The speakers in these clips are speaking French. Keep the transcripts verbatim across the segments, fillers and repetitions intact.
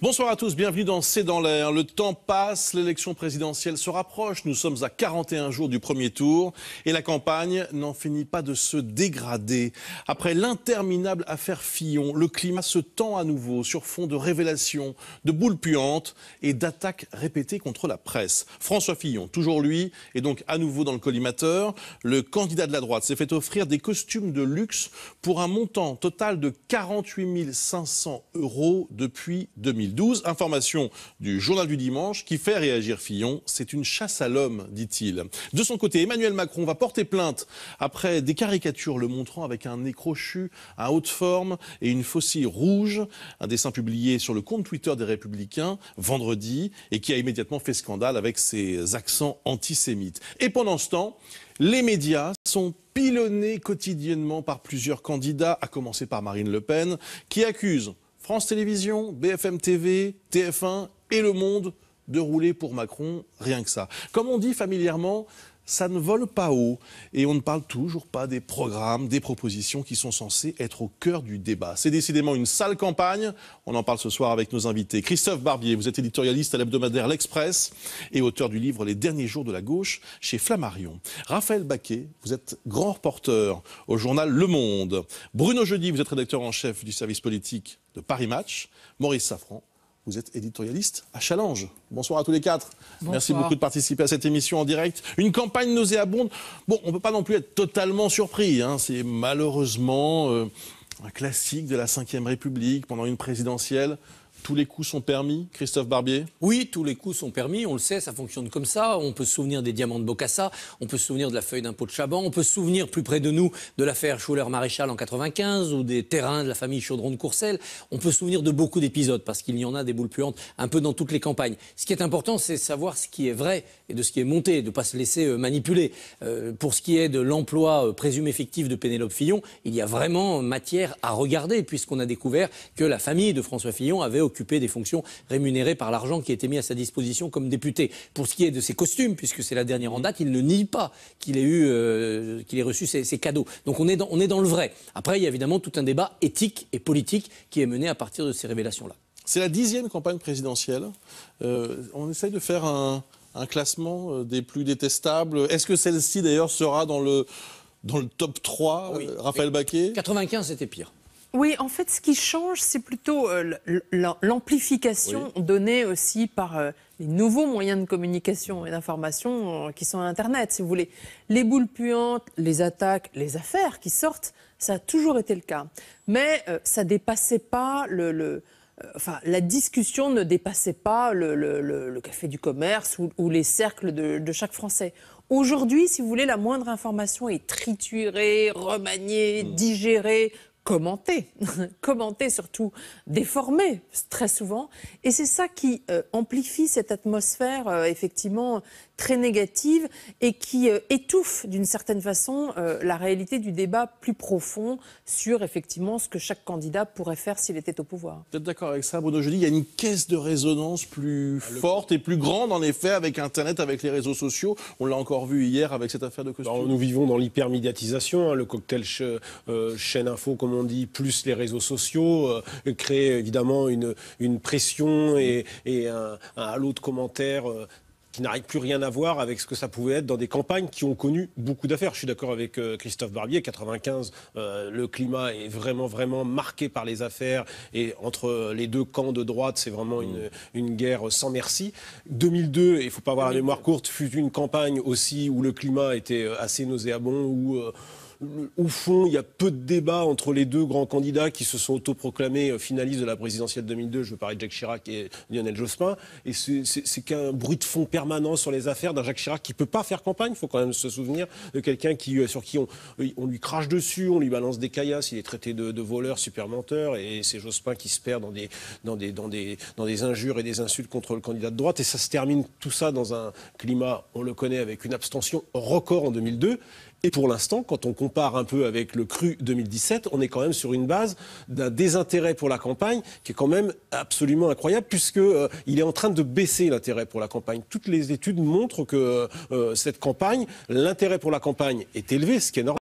Bonsoir à tous, bienvenue dans C'est dans l'air. Le temps passe, l'élection présidentielle se rapproche. Nous sommes à quarante et un jours du premier tour et la campagne n'en finit pas de se dégrader. Après l'interminable affaire Fillon, le climat se tend à nouveau sur fond de révélations, de boules puantes et d'attaques répétées contre la presse. François Fillon, toujours lui, est donc à nouveau dans le collimateur. Le candidat de la droite s'est fait offrir des costumes de luxe pour un montant total de quarante-huit mille cinq cents euros depuis deux mille douze. Information du Journal du Dimanche qui fait réagir Fillon. C'est une chasse à l'homme, dit-il. De son côté, Emmanuel Macron va porter plainte après des caricatures le montrant avec un nez crochu, un haut de forme et une faucille rouge. Un dessin publié sur le compte Twitter des Républicains vendredi et qui a immédiatement fait scandale avec ses accents antisémites. Et pendant ce temps, les médias sont pilonnés quotidiennement par plusieurs candidats, à commencer par Marine Le Pen, qui accuse France Télévisions, B F M T V, T F un et Le Monde de rouler pour Macron, rien que ça. Comme on dit familièrement, ça ne vole pas haut et on ne parle toujours pas des programmes, des propositions qui sont censées être au cœur du débat. C'est décidément une sale campagne. On en parle ce soir avec nos invités. Christophe Barbier, vous êtes éditorialiste à l'hebdomadaire L'Express et auteur du livre Les derniers jours de la gauche chez Flammarion. Raphaël Baquet, vous êtes grand reporter au journal Le Monde. Bruno Jeudi, vous êtes rédacteur en chef du service politique de Paris Match. Maurice Safran, vous êtes éditorialiste à Challenge. Bonsoir à tous les quatre. Bonsoir. Merci beaucoup de participer à cette émission en direct. Une campagne nauséabonde. Bon, on ne peut pas non plus être totalement surpris, hein. C'est malheureusement euh, un classique de la cinquième République pendant une présidentielle. Tous les coups sont permis, Christophe Barbier? Oui, tous les coups sont permis, on le sait, ça fonctionne comme ça. On peut se souvenir des diamants de Bokassa, on peut se souvenir de la feuille d'impôt de Chaban, on peut se souvenir plus près de nous de l'affaire Schuller-Maréchal en quatre-vingt-quinze ou des terrains de la famille Chaudron de Courcelles. On peut se souvenir de beaucoup d'épisodes parce qu'il y en a des boules puantes un peu dans toutes les campagnes. Ce qui est important, c'est savoir ce qui est vrai et de ce qui est monté, de ne pas se laisser euh, manipuler. Euh, pour ce qui est de l'emploi euh, présumé fictif de Pénélope Fillon, il y a vraiment matière à regarder puisqu'on a découvert que la famille de François Fillon avait occuper des fonctions rémunérées par l'argent qui était mis à sa disposition comme député. Pour ce qui est de ses costumes, puisque c'est la dernière en date, il ne nie pas qu'il ait eu, euh, qu'il ait reçu ses, ses cadeaux. Donc on est, dans, on est dans le vrai. Après, il y a évidemment tout un débat éthique et politique qui est mené à partir de ces révélations-là. C'est la dixième campagne présidentielle. Euh, on essaye de faire un, un classement des plus détestables. Est-ce que celle-ci, d'ailleurs, sera dans le, dans le top trois, oui. euh, Raphaël Baquet? quatre-vingt-quinze, c'était pire. Oui, en fait, ce qui change, c'est plutôt euh, l'amplification oui. donnée aussi par euh, les nouveaux moyens de communication et d'information euh, qui sont Internet, si vous voulez. Les boules puantes, les attaques, les affaires qui sortent, ça a toujours été le cas. Mais euh, ça dépassait pas le... le euh, enfin, la discussion ne dépassait pas le, le, le, le café du commerce ou, ou les cercles de, de chaque Français. Aujourd'hui, si vous voulez, la moindre information est triturée, remaniée, mmh. digérée, commenter, commenter surtout, déformer très souvent. Et c'est ça qui euh, amplifie cette atmosphère euh, effectivement très négative et qui euh, étouffe d'une certaine façon euh, la réalité du débat plus profond sur effectivement ce que chaque candidat pourrait faire s'il était au pouvoir. Vous êtes d'accord avec ça, Bruno Jeudi? Il y a une caisse de résonance plus ah, forte et plus grande en effet avec Internet, avec les réseaux sociaux. On l'a encore vu hier avec cette affaire de costume. Alors, nous vivons dans l'hypermédiatisation, hein, le cocktail ch euh, chaîne info comme on dit, plus les réseaux sociaux, euh, créent évidemment une, une pression et, et un, un halo de commentaires euh, qui n'arrive plus rien à voir avec ce que ça pouvait être dans des campagnes qui ont connu beaucoup d'affaires. Je suis d'accord avec euh, Christophe Barbier, quatre-vingt-quinze, euh, le climat est vraiment, vraiment marqué par les affaires et entre les deux camps de droite, c'est vraiment mmh. une, une guerre sans merci. deux mille deux, il ne faut pas avoir la mémoire courte, fut une campagne aussi où le climat était assez nauséabond, où... Euh, Au fond, il y a peu de débats entre les deux grands candidats qui se sont autoproclamés finalistes de la présidentielle deux mille deux. Je veux parler de Jacques Chirac et Lionel Jospin. Et c'est qu'un bruit de fond permanent sur les affaires d'un Jacques Chirac qui ne peut pas faire campagne. Il faut quand même se souvenir de quelqu'un qui, sur qui on, on lui crache dessus, on lui balance des caillasses, il est traité de, de voleur, super menteur. Et c'est Jospin qui se perd dans des, dans, des, dans, des, dans des injures et des insultes contre le candidat de droite. Et ça se termine tout ça dans un climat, on le connaît, avec une abstention record en deux mille deux. Et pour l'instant, quand on compare un peu avec le cru deux mille dix-sept, on est quand même sur une base d'un désintérêt pour la campagne qui est quand même absolument incroyable puisque euh, il est en train de baisser l'intérêt pour la campagne. Toutes les études montrent que euh, cette campagne, l'intérêt pour la campagne est élevé, ce qui est normal.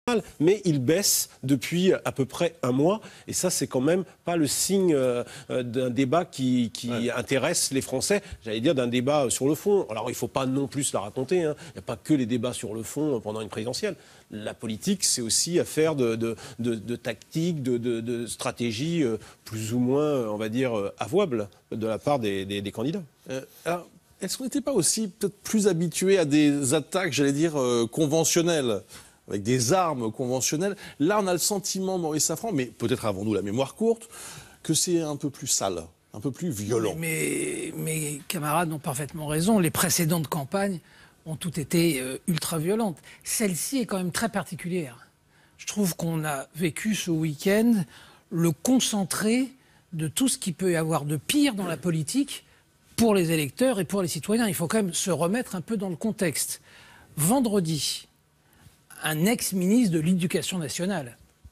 mais il baisse depuis à peu près un mois. Et ça, c'est quand même pas le signe euh, d'un débat qui, qui ouais. intéresse les Français, j'allais dire d'un débat sur le fond. Alors, il ne faut pas non plus se la raconter. Hein. Il n'y a pas que les débats sur le fond pendant une présidentielle. La politique, c'est aussi affaire de, de, de, de tactique, de, de, de stratégie euh, plus ou moins, on va dire, euh, avouable de la part des, des, des candidats. Euh, alors, est-ce qu'on n'était pas aussi peut-être plus habitué à des attaques, j'allais dire, euh, conventionnelles, avec des armes conventionnelles? Là, on a le sentiment, Maurice Safran, mais peut-être avons-nous la mémoire courte, que c'est un peu plus sale, un peu plus violent. Mais mes camarades ont parfaitement raison. Les précédentes campagnes ont toutes été euh, ultra violentes. Celle-ci est quand même très particulière. Je trouve qu'on a vécu ce week-end le concentré de tout ce qu'il peut y avoir de pire dans la politique pour les électeurs et pour les citoyens. Il faut quand même se remettre un peu dans le contexte. Vendredi, un ex-ministre de l'Éducation nationale,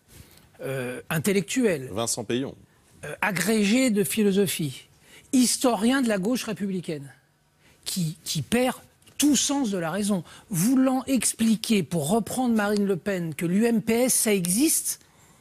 euh, intellectuel, Vincent Peillon, euh, agrégé de philosophie, historien de la gauche républicaine, qui, qui perd tout sens de la raison, voulant expliquer, pour reprendre Marine Le Pen, que l'U M P S, ça existe,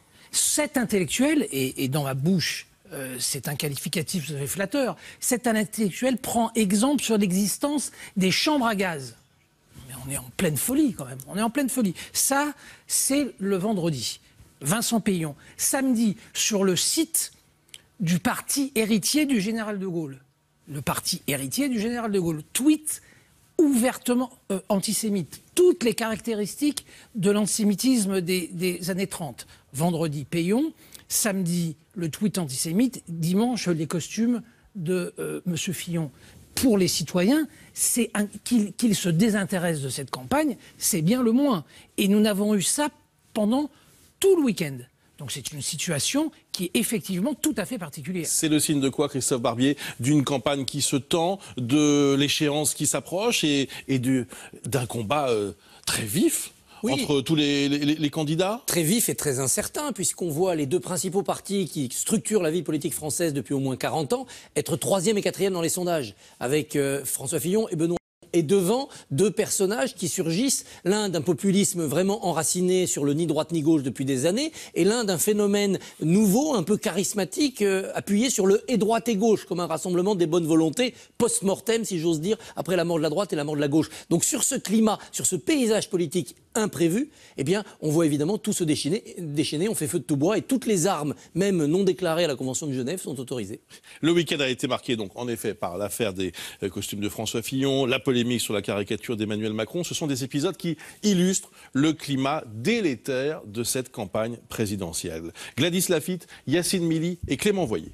cet intellectuel, et, et dans ma bouche, euh, c'est un qualificatif tout à fait flatteur, cet intellectuel prend exemple sur l'existence des chambres à gaz. On est en pleine folie quand même, on est en pleine folie. Ça, c'est le vendredi. Vincent Peillon. Samedi, sur le site du parti héritier du général de Gaulle. Le parti héritier du général de Gaulle. Tweet ouvertement euh, antisémite. Toutes les caractéristiques de l'antisémitisme des, des années trente. Vendredi, Peillon. Samedi, le tweet antisémite. Dimanche, les costumes de euh, M. Fillon. Pour les citoyens, c'est qu'ils qu'ils se désintéressent de cette campagne, c'est bien le moins. Et nous n'avons eu ça pendant tout le week-end. Donc c'est une situation qui est effectivement tout à fait particulière. C'est le signe de quoi, Christophe Barbier? D'une campagne qui se tend, de l'échéance qui s'approche et, et d'un combat euh, très vif. Oui. Entre tous les, les, les candidats? Très vif et très incertain, puisqu'on voit les deux principaux partis qui structurent la vie politique française depuis au moins quarante ans être troisième et quatrième dans les sondages, avec euh, François Fillon et Benoît. Et devant deux personnages qui surgissent, l'un d'un populisme vraiment enraciné sur le ni droite ni gauche depuis des années, et l'un d'un phénomène nouveau, un peu charismatique, euh, appuyé sur le et droite et gauche, comme un rassemblement des bonnes volontés post-mortem, si j'ose dire, après la mort de la droite et la mort de la gauche. Donc sur ce climat, sur ce paysage politique imprévu, eh bien, on voit évidemment tout se déchaîner, déchaîner, on fait feu de tout bois, et toutes les armes, même non déclarées à la Convention de Genève, sont autorisées. Le week-end a été marqué, donc, en effet, par l'affaire des euh, costumes de François Fillon, la polémique sur la caricature d'Emmanuel Macron. Ce sont des épisodes qui illustrent le climat délétère de cette campagne présidentielle. Gladys Lafitte, Yacine Mili et Clément Voyer.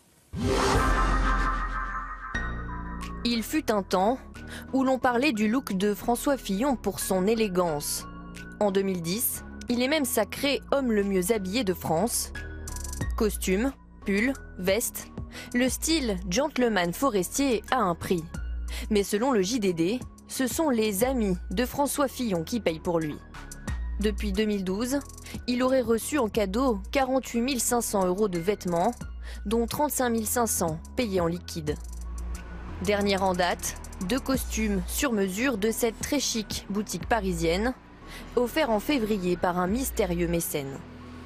Il fut un temps où l'on parlait du look de François Fillon pour son élégance. En deux mille dix, il est même sacré homme le mieux habillé de France. Costume, pull, veste, le style gentleman forestier a un prix. Mais selon le J D D, ce sont les amis de François Fillon qui payent pour lui. Depuis deux mille douze, il aurait reçu en cadeau quarante-huit mille cinq cents euros de vêtements, dont trente-cinq mille cinq cents payés en liquide. Dernière en date, deux costumes sur mesure de cette très chic boutique parisienne, offerts en février par un mystérieux mécène.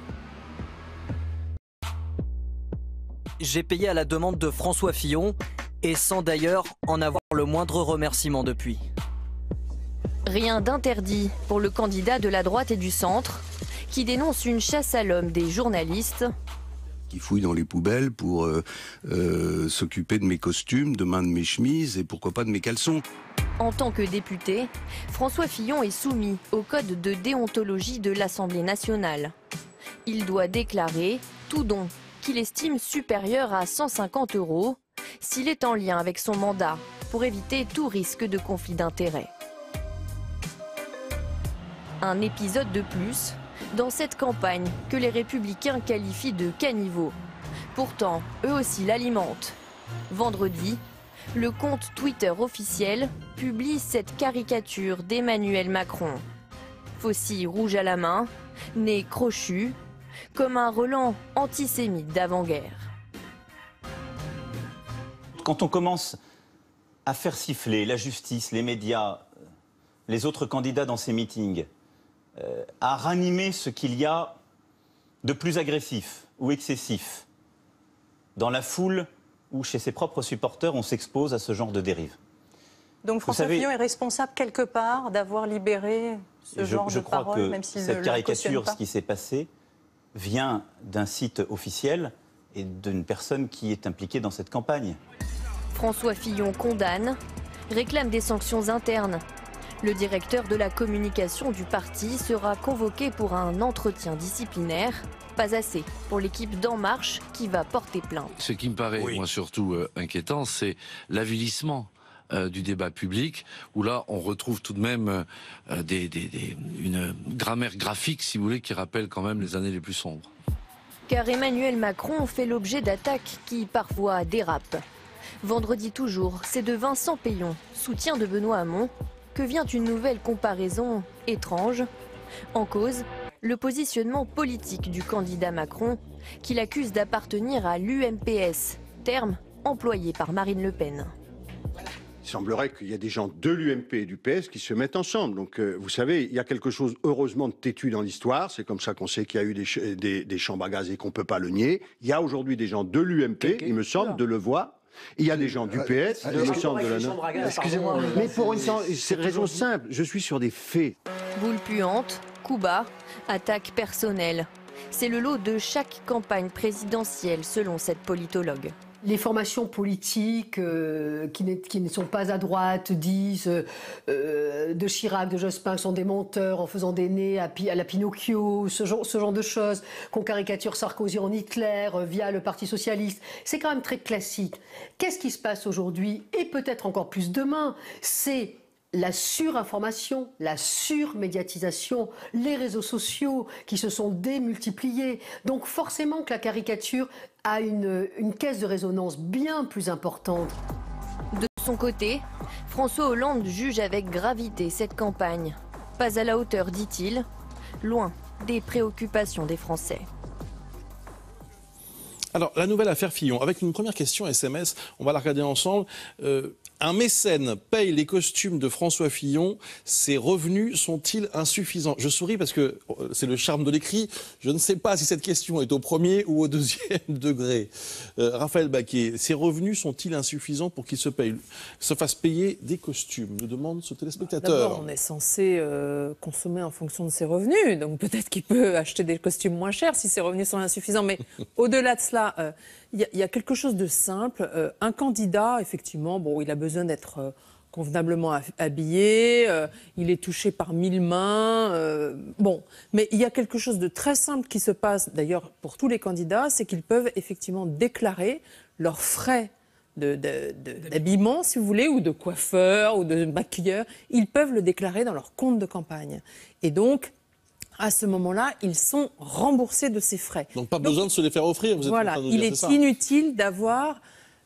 J'ai payé à la demande de François Fillon, et sans d'ailleurs en avoir le moindre remerciement depuis. Rien d'interdit pour le candidat de la droite et du centre, qui dénonce une chasse à l'homme des journalistes. Qui fouillent dans les poubelles pour euh, euh, s'occuper de mes costumes, demain de mes chemises et pourquoi pas de mes caleçons. En tant que député, François Fillon est soumis au code de déontologie de l'Assemblée nationale. Il doit déclarer tout don qu'il estime supérieur à cent cinquante euros s'il est en lien avec son mandat pour éviter tout risque de conflit d'intérêts. Un épisode de plus dans cette campagne que les Républicains qualifient de caniveau. Pourtant, eux aussi l'alimentent. Vendredi, le compte Twitter officiel publie cette caricature d'Emmanuel Macron. Faucille rouge à la main, nez crochu, comme un relent antisémite d'avant-guerre. Quand on commence à faire siffler la justice, les médias, les autres candidats dans ces meetings, euh, à ranimer ce qu'il y a de plus agressif ou excessif dans la foule ou chez ses propres supporters, on s'expose à ce genre de dérive. Donc François savez, Fillon est responsable quelque part d'avoir libéré ce je, genre je de crois parole, que même s'il ne cette le caricature, cautionne ce qui s'est passé, vient d'un site officiel et d'une personne qui est impliquée dans cette campagne. François Fillon condamne, réclame des sanctions internes. Le directeur de la communication du parti sera convoqué pour un entretien disciplinaire. Pas assez pour l'équipe d'En Marche qui va porter plainte. Ce qui me paraît, oui. moi, surtout euh, inquiétant, c'est l'avilissement euh, du débat public, où là, on retrouve tout de même euh, des, des, des, une grammaire graphique, si vous voulez, qui rappelle quand même les années les plus sombres. Car Emmanuel Macron fait l'objet d'attaques qui parfois dérapent. Vendredi toujours, c'est de Vincent Peillon, soutien de Benoît Hamon, que vient une nouvelle comparaison étrange. En cause, le positionnement politique du candidat Macron, qu'il accuse d'appartenir à l'U M P S, terme employé par Marine Le Pen. Il semblerait qu'il y a des gens de l'U M P et du P S qui se mettent ensemble. Donc, euh, vous savez, il y a quelque chose, heureusement, de têtu dans l'histoire. C'est comme ça qu'on sait qu'il y a eu des, ch des, des chambres à gaz et qu'on ne peut pas le nier. Il y a aujourd'hui des gens de l'U M P, il me semble, de le voir. Il y a des gens du P S, il me semble, de la... Excusez-moi, mais pour une raison simple, je suis sur des faits. Boule puante, coups bas, attaque personnelle. C'est le lot de chaque campagne présidentielle, selon cette politologue. Les formations politiques euh, qui, qui ne sont pas à droite disent euh, de Chirac, de Jospin sont des menteurs en faisant des nez à, à la Pinocchio, ce genre, ce genre de choses, qu'on caricature Sarkozy en Hitler euh, via le Parti Socialiste. C'est quand même très classique. Qu'est-ce qui se passe aujourd'hui et peut-être encore plus demain? C'est la surinformation, la surmédiatisation, les réseaux sociaux qui se sont démultipliés. Donc forcément que la caricature a une, une caisse de résonance bien plus importante. De son côté, François Hollande juge avec gravité cette campagne. Pas à la hauteur, dit-il, loin des préoccupations des Français. Alors, la nouvelle affaire Fillon, avec une première question S M S, on va la regarder ensemble. Euh, un mécène paye les costumes de François Fillon, ses revenus sont-ils insuffisants? Je souris parce que c'est le charme de l'écrit. Je ne sais pas si cette question est au premier ou au deuxième degré. Euh, Raphaël Baquet, ses revenus sont-ils insuffisants pour qu'il se, paye, se fasse payer des costumes? Nous demande ce téléspectateur. D'abord, on est censé euh, consommer en fonction de ses revenus, donc peut-être qu'il peut acheter des costumes moins chers si ses revenus sont insuffisants. Mais au-delà de cela, il euh, y, y a quelque chose de simple. Euh, un candidat, effectivement, bon, il a besoin d'être euh, convenablement habillé, euh, il est touché par mille mains. Euh, bon, mais il y a quelque chose de très simple qui se passe, d'ailleurs, pour tous les candidats, c'est qu'ils peuvent effectivement déclarer leurs frais d'habillement, si vous voulez, ou de coiffeur, ou de maquilleur. Ils peuvent le déclarer dans leur compte de campagne. Et donc, à ce moment-là, ils sont remboursés de ces frais. Donc pas Donc, besoin de se les faire offrir, vous êtes voilà, en train de nous il dire, est, c'est ça inutile d'avoir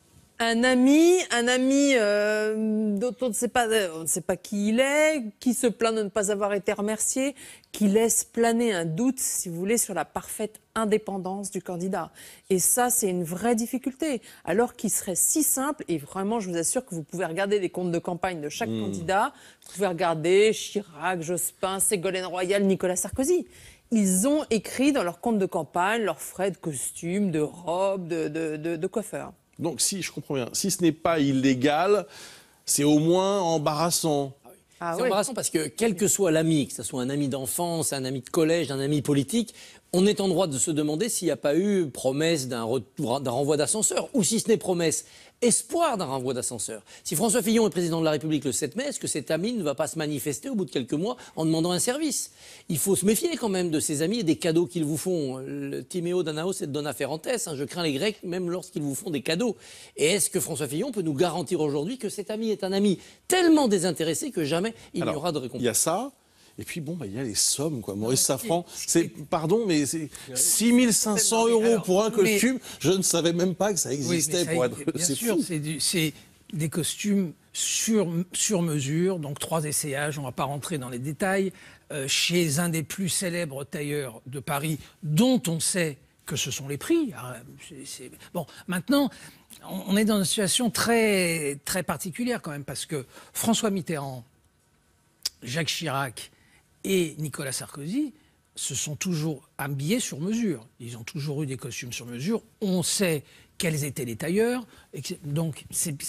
un ami, un ami euh, dont on ne sait pas, on ne sait pas qui il est, qui se plaint de ne pas avoir été remercié, qui laisse planer un doute, si vous voulez, sur la parfaite indépendance du candidat. Et ça, c'est une vraie difficulté. Alors qu'il serait si simple, et vraiment, je vous assure que vous pouvez regarder les comptes de campagne de chaque mmh. candidat, vous pouvez regarder Chirac, Jospin, Ségolène Royal, Nicolas Sarkozy. Ils ont écrit dans leur compte de campagne leurs frais de costume, de robe, de, de, de, de coiffeur. Donc, si je comprends bien, si ce n'est pas illégal, c'est au moins embarrassant. Ah, c'est oui. embarrassant parce que quel que soit l'ami, que ce soit un ami d'enfance, un ami de collège, un ami politique, on est en droit de se demander s'il n'y a pas eu promesse d'un renvoi d'ascenseur, ou si ce n'est promesse, espoir d'un renvoi d'ascenseur. Si François Fillon est président de la République le sept mai, est-ce que cet ami ne va pas se manifester au bout de quelques mois en demandant un service? Il faut se méfier quand même de ses amis et des cadeaux qu'ils vous font. Le Timéo Danaos et Dona Ferrantes, hein, je crains les Grecs même lorsqu'ils vous font des cadeaux. Et est-ce que François Fillon peut nous garantir aujourd'hui que cet ami est un ami tellement désintéressé que jamais il n'y aura de récompense? Il y a ça. Et puis, bon, bah, il y a les sommes, quoi. Maurice Safran, c'est, pardon, mais c'est six mille cinq cents euros pour un costume. Mais, je ne savais même pas que ça existait. Oui, ça, pour être... Bien sûr, c'est des costumes sur, sur mesure, donc trois essayages, on ne va pas rentrer dans les détails, euh, chez un des plus célèbres tailleurs de Paris, dont on sait que ce sont les prix. Alors, c'est, c'est... Bon, maintenant, on est dans une situation très, très particulière quand même, parce que François Mitterrand, Jacques Chirac et Nicolas Sarkozy se sont toujours habillés sur mesure. Ils ont toujours eu des costumes sur mesure. On sait quels étaient les tailleurs. Donc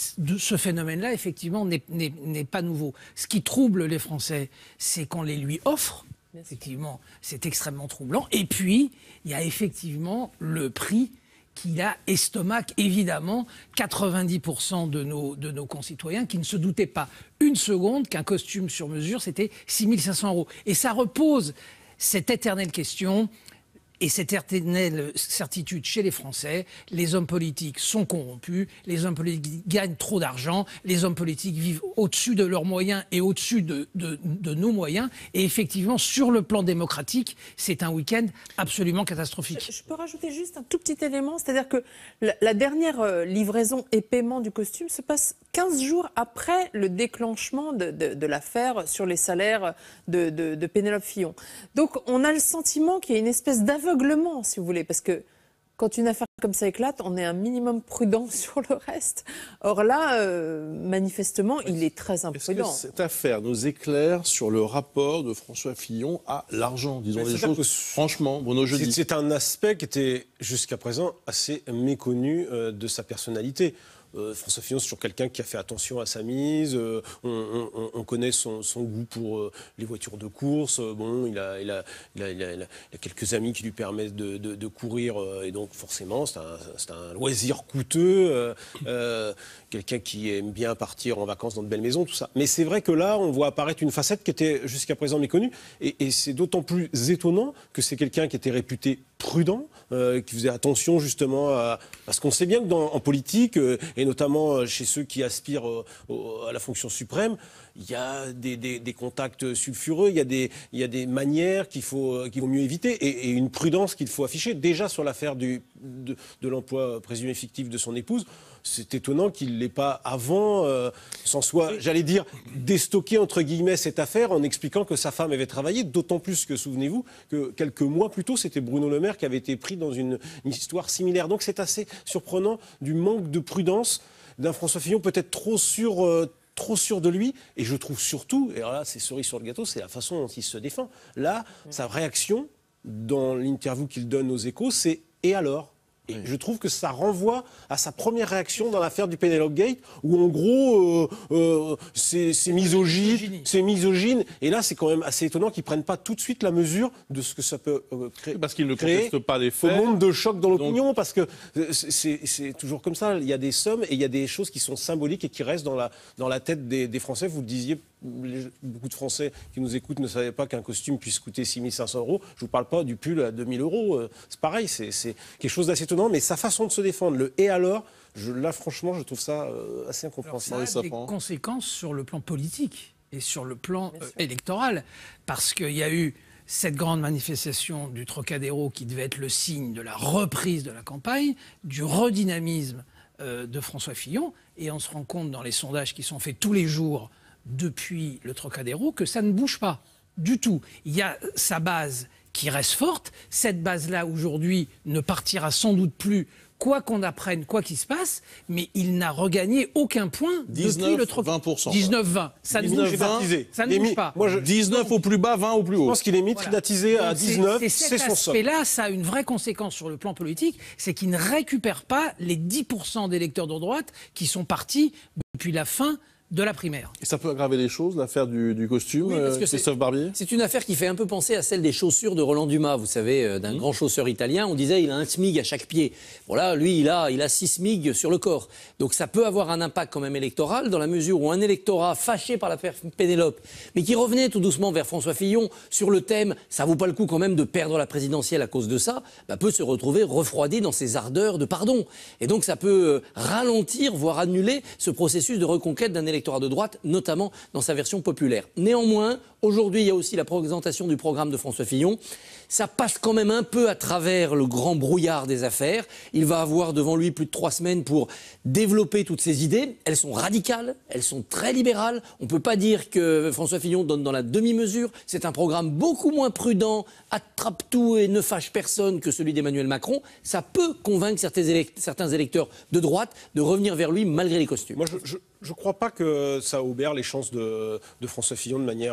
ce phénomène-là, effectivement, n'est pas nouveau. Ce qui trouble les Français, c'est qu'on les lui offre. Effectivement, c'est extrêmement troublant. Et puis, il y a effectivement le prix qu'il a estomac, évidemment, quatre-vingt-dix pour cent de nos, de nos concitoyens qui ne se doutaient pas une seconde qu'un costume sur mesure, c'était six mille cinq cents euros. Et ça repose cette éternelle question et cette éternelle certitude chez les Français. Les hommes politiques sont corrompus, les hommes politiques gagnent trop d'argent, les hommes politiques vivent au-dessus de leurs moyens et au-dessus de, de, de nos moyens. Et effectivement, sur le plan démocratique, c'est un week-end absolument catastrophique. Je, je peux rajouter juste un tout petit élément, c'est-à-dire que la, la dernière euh, livraison et paiement du costume se passe quinze jours après le déclenchement de, de, de l'affaire sur les salaires de, de, de Pénélope Fillon. Donc on a le sentiment qu'il y a une espèce d'aveuglement, si vous voulez, parce que quand une affaire comme ça éclate, on est un minimum prudent sur le reste. Or là, euh, manifestement, il est très imprudent. Est-ce que cette affaire nous éclaire sur le rapport de François Fillon à l'argent, disons les choses franchement, Bruno Jeudi? C'est un aspect qui était jusqu'à présent assez méconnu euh, de sa personnalité. Euh, François Fillon, c'est toujours quelqu'un qui a fait attention à sa mise. Euh, on, on, on connaît son, son goût pour euh, les voitures de course. Euh, bon, il a, il, a, il, a, il, a, il a quelques amis qui lui permettent de, de, de courir. Euh, et donc, forcément, c'est un, un loisir coûteux. Euh, euh, quelqu'un qui aime bien partir en vacances dans de belles maisons, tout ça. Mais c'est vrai que là, on voit apparaître une facette qui était jusqu'à présent méconnue. Et, et c'est d'autant plus étonnant que c'est quelqu'un qui était réputé prudent, euh, qui faisait attention justement à... Parce qu'on sait bien que dans, en politique, euh, et notamment chez ceux qui aspirent euh, à la fonction suprême, il y a des, des, des contacts sulfureux, il y a des, il y a des manières qu'il faut, qu'il vaut mieux éviter et, et une prudence qu'il faut afficher. Déjà sur l'affaire du, de, de l'emploi présumé fictif de son épouse, c'est étonnant qu'il ne l'ait pas avant, euh, s'en soit, j'allais dire, déstocké entre guillemets cette affaire en expliquant que sa femme avait travaillé, d'autant plus que, souvenez-vous, que quelques mois plus tôt, c'était Bruno Le Maire qui avait été pris dans une, une histoire similaire. Donc c'est assez surprenant du manque de prudence d'un François Fillon peut-être trop sûr... Euh, trop sûr de lui, et je trouve surtout, et alors là c'est cerise sur le gâteau, c'est la façon dont il se défend. Là, mmh. sa réaction dans l'interview qu'il donne aux Échos, c'est « et alors ?» Et oui. je trouve que ça renvoie à sa première réaction dans l'affaire du Penelope Gate, où en gros, euh, euh, c'est misogyne, c'est misogyne. Et là, c'est quand même assez étonnant qu'ils ne prennent pas tout de suite la mesure de ce que ça peut euh, créer. Parce qu'ils ne contestent pas les faits. Au monde de choc dans l'opinion, Donc... parce que c'est toujours comme ça. Il y a des sommes et il y a des choses qui sont symboliques et qui restent dans la, dans la tête des, des Français. Vous le disiez, les, beaucoup de Français qui nous écoutent ne savaient pas qu'un costume puisse coûter six mille cinq cents euros. Je ne vous parle pas du pull à deux mille euros. C'est pareil, c'est quelque chose d'assez étonnant. Mais sa façon de se défendre, le « et alors », je, là, franchement, je trouve ça euh, assez incompréhensible. Alors, ça a des conséquences sur le plan politique et sur le plan euh, électoral, parce qu'il y a eu cette grande manifestation du Trocadéro qui devait être le signe de la reprise de la campagne, du redynamisme euh, de François Fillon, et on se rend compte dans les sondages qui sont faits tous les jours depuis le Trocadéro que ça ne bouge pas du tout. Il y a sa base qui reste forte. Cette base-là, aujourd'hui, ne partira sans doute plus, quoi qu'on apprenne, quoi qu'il se passe, mais il n'a regagné aucun point depuis le vingt pour cent. dix-neuf vingt. Ça ne bouge pas. Ça ne bouge pas. Moi, je... dix-neuf au plus bas, vingt au plus haut. Je pense qu'il est médiatisé voilà. à dix-neuf, c'est son socle. Cet aspect-là, ça a une vraie conséquence sur le plan politique, c'est qu'il ne récupère pas les dix pour cent d'électeurs de droite qui sont partis depuis la fin de la primaire. Et ça peut aggraver les choses, l'affaire du, du costume, oui, parce que euh, Christophe Barbier? C'est une affaire qui fait un peu penser à celle des chaussures de Roland Dumas, vous savez, euh, d'un mmh. grand chausseur italien. On disait il a un SMIG à chaque pied. Voilà, lui, il a, il a six SMIG sur le corps. Donc ça peut avoir un impact quand même électoral, dans la mesure où un électorat fâché par l'affaire Pénélope, mais qui revenait tout doucement vers François Fillon sur le thème « ça vaut pas le coup quand même de perdre la présidentielle à cause de ça », bah, peut se retrouver refroidi dans ses ardeurs de pardon. Et donc ça peut ralentir, voire annuler ce processus de reconquête d'un électorat de droite, notamment dans sa version populaire. Néanmoins, aujourd'hui, il y a aussi la présentation du programme de François Fillon. Ça passe quand même un peu à travers le grand brouillard des affaires. Il va avoir devant lui plus de trois semaines pour développer toutes ses idées. Elles sont radicales, elles sont très libérales. On ne peut pas dire que François Fillon donne dans la demi-mesure. C'est un programme beaucoup moins prudent, attrape-tout et ne fâche personne que celui d'Emmanuel Macron. Ça peut convaincre certains électeurs, certains électeurs de droite de revenir vers lui malgré les costumes. Moi, je ne crois pas que ça obère les chances de, de François Fillon de manière définitive.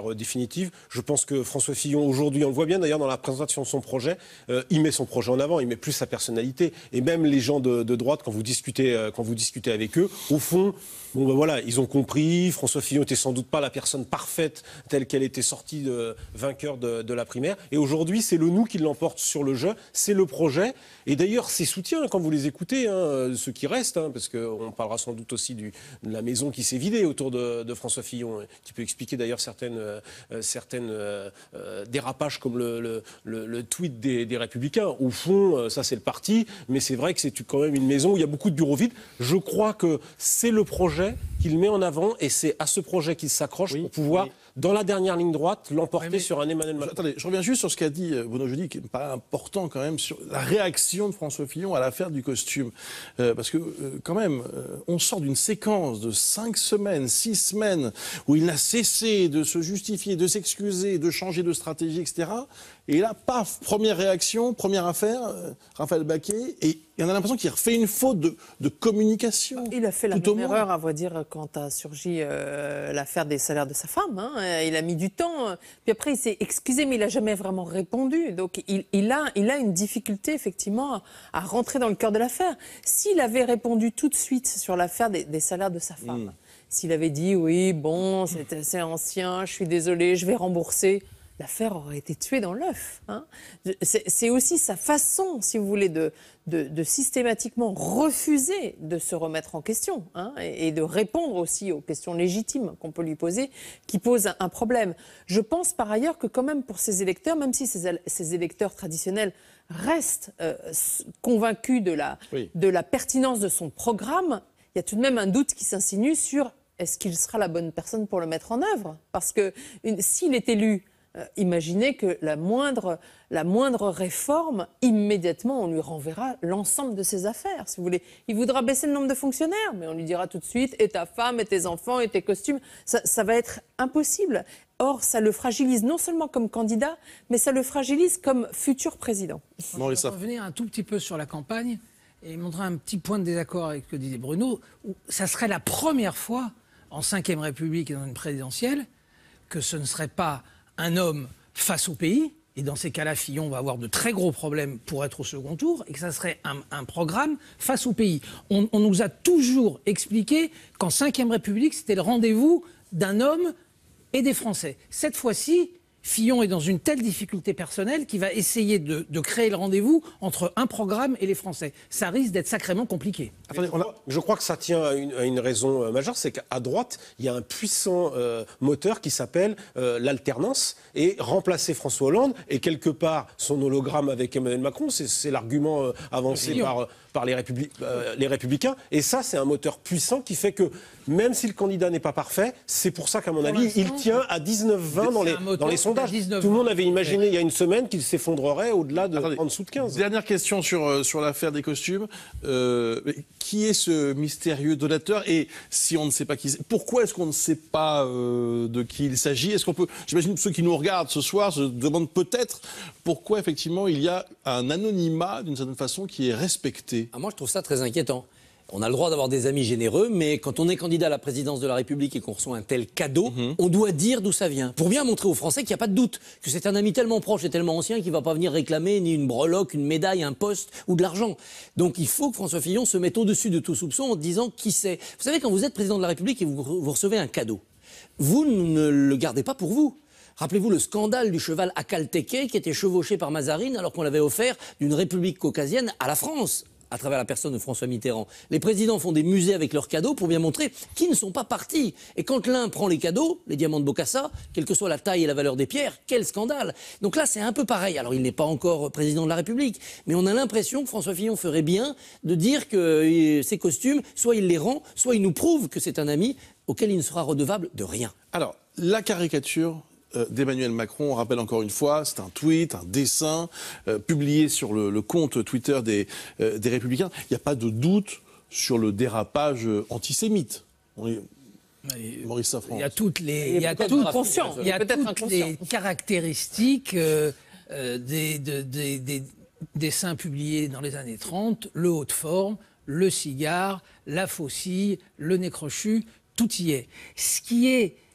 définitive. Je pense que François Fillon, aujourd'hui, on le voit bien d'ailleurs dans la présentation de son projet, euh, il met son projet en avant, il met plus sa personnalité. Et même les gens de, de droite, quand vous discutez, euh, quand vous discutez avec eux, au fond, bon ben voilà, ils ont compris. François Fillon n'était sans doute pas la personne parfaite telle qu'elle était sortie de, vainqueur de, de la primaire. Et aujourd'hui, c'est le nous qui l'emporte sur le jeu, c'est le projet. Et d'ailleurs, ses soutiens, quand vous les écoutez, hein, ceux qui restent, hein, parce qu'on parlera sans doute aussi du, de la maison qui s'est vidée autour de, de François Fillon, qui peut expliquer d'ailleurs certaines, euh, certaines euh, euh, dérapages comme le, le, le, le tweet des, des Républicains. Au fond, euh, ça c'est le parti, mais c'est vrai que c'est quand même une maison où il y a beaucoup de bureaux vides. Je crois que c'est le projet qu'il met en avant et c'est à ce projet qu'il s'accroche oui, pour pouvoir, oui. dans la dernière ligne droite, l'emporter oui, sur un Emmanuel Macron. Attendez, je reviens juste sur ce qu'a dit Bruno Jeudi, qui n'est pas important quand même, sur la réaction de François Fillon à l'affaire du costume. Euh, parce que, euh, quand même, euh, on sort d'une séquence de cinq semaines, six semaines, où il n'a cessé de se justifier, de s'excuser, de changer de stratégie, et cetera. Et là, paf, première réaction, première affaire, euh, Raphaël Baquet, et on a l'impression qu'il refait une faute de, de communication. Il a fait la même erreur, à vrai dire, quand a surgi euh, l'affaire des salaires de sa femme. Hein. Il a mis du temps. Puis après, il s'est excusé, mais il n'a jamais vraiment répondu. Donc, il, il, a, il a une difficulté, effectivement, à, à rentrer dans le cœur de l'affaire. S'il avait répondu tout de suite sur l'affaire des, des salaires de sa femme, mmh. s'il avait dit, oui, bon, c'est assez ancien, je suis désolé, je vais rembourser... l'affaire aurait été tuée dans l'œuf. Hein. C'est aussi sa façon, si vous voulez, de, de, de systématiquement refuser de se remettre en question hein, et, et de répondre aussi aux questions légitimes qu'on peut lui poser, qui posent un, un problème. Je pense par ailleurs que quand même pour ces électeurs, même si ces, ces électeurs traditionnels restent euh, convaincus de la, oui. de la pertinence de son programme, il y a tout de même un doute qui s'insinue sur est-ce qu'il sera la bonne personne pour le mettre en œuvre ? Parce que s'il est élu, Euh, imaginez que la moindre, la moindre réforme, immédiatement, on lui renverra l'ensemble de ses affaires, si vous voulez. Il voudra baisser le nombre de fonctionnaires, mais on lui dira tout de suite, et ta femme, et tes enfants, et tes costumes. Ça, ça va être impossible. Or, ça le fragilise non seulement comme candidat, mais ça le fragilise comme futur président. On va revenir un tout petit peu sur la campagne et montrer un petit point de désaccord avec ce que disait Bruno. Où ça serait la première fois, en cinquième République et dans une présidentielle, que ce ne serait pas un homme face au pays, et dans ces cas-là, Fillon va avoir de très gros problèmes pour être au second tour, et que ça serait un, un programme face au pays. On, on nous a toujours expliqué qu'en cinquième République, c'était le rendez-vous d'un homme et des Français. Cette fois-ci, Fillon est dans une telle difficulté personnelle qu'il va essayer de, de créer le rendez-vous entre un programme et les Français. Ça risque d'être sacrément compliqué. Attendez, on a... Je crois que ça tient à une, à une raison euh, majeure, c'est qu'à droite, il y a un puissant euh, moteur qui s'appelle euh, l'alternance, et remplacer François Hollande, et quelque part son hologramme avec Emmanuel Macron, c'est l'argument euh, avancé par, par les, Républi euh, les Républicains, et ça c'est un moteur puissant qui fait que même si le candidat n'est pas parfait, c'est pour ça qu'à mon avis, il tient à dix-neuf vingt dans les, dans les sondages. Tout le monde avait imaginé il y a une semaine qu'il s'effondrerait au-delà de Attendez, en dessous de quinze. Dernière question sur, sur l'affaire des costumes. Euh, qui est ce mystérieux donateur? Et si on ne sait pas qui c'est, pourquoi est-ce qu'on ne sait pas euh, de qui il s'agit? Est-ce qu'on peut, j'imagine que ceux qui nous regardent ce soir se demandent peut-être pourquoi effectivement il y a un anonymat d'une certaine façon qui est respecté. Ah, moi je trouve ça très inquiétant. On a le droit d'avoir des amis généreux, mais quand on est candidat à la présidence de la République et qu'on reçoit un tel cadeau, mmh. on doit dire d'où ça vient. Pour bien montrer aux Français qu'il n'y a pas de doute, que c'est un ami tellement proche et tellement ancien qu'il ne va pas venir réclamer ni une breloque, une médaille, un poste ou de l'argent. Donc il faut que François Fillon se mette au-dessus de tout soupçon en disant qui c'est. Vous savez, quand vous êtes président de la République et vous, vous recevez un cadeau, vous ne le gardez pas pour vous. Rappelez-vous le scandale du cheval Akalteke qui était chevauché par Mazarine alors qu'on l'avait offert d'une république caucasienne à la France, à travers la personne de François Mitterrand. Les présidents font des musées avec leurs cadeaux pour bien montrer qu'ils ne sont pas partis. Et quand l'un prend les cadeaux, les diamants de Bokassa, quelle que soit la taille et la valeur des pierres, quel scandale! Donc là, c'est un peu pareil. Alors, il n'est pas encore président de la République, mais on a l'impression que François Fillon ferait bien de dire que euh, ces costumes, soit il les rend, soit il nous prouve que c'est un ami auquel il ne sera redevable de rien. Alors, la caricature d'Emmanuel Macron, on rappelle encore une fois, c'est un tweet, un dessin euh, publié sur le, le compte Twitter des, euh, des Républicains. Il n'y a pas de doute sur le dérapage antisémite. On est... Maurice Safran. Il y a toutes les, il y a tout conscient. Il y a toutes les caractéristiques euh, euh, des, de, des, des dessins publiés dans les années trente, le haut de forme, le cigare, la faucille, le nez crochu, tout y est. Ce qui est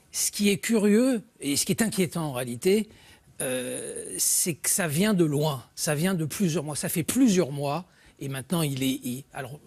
ce qui est curieux et ce qui est inquiétant en réalité, euh, c'est que ça vient de loin, ça vient de plusieurs mois. Ça fait plusieurs mois et maintenant il est... Il, alors,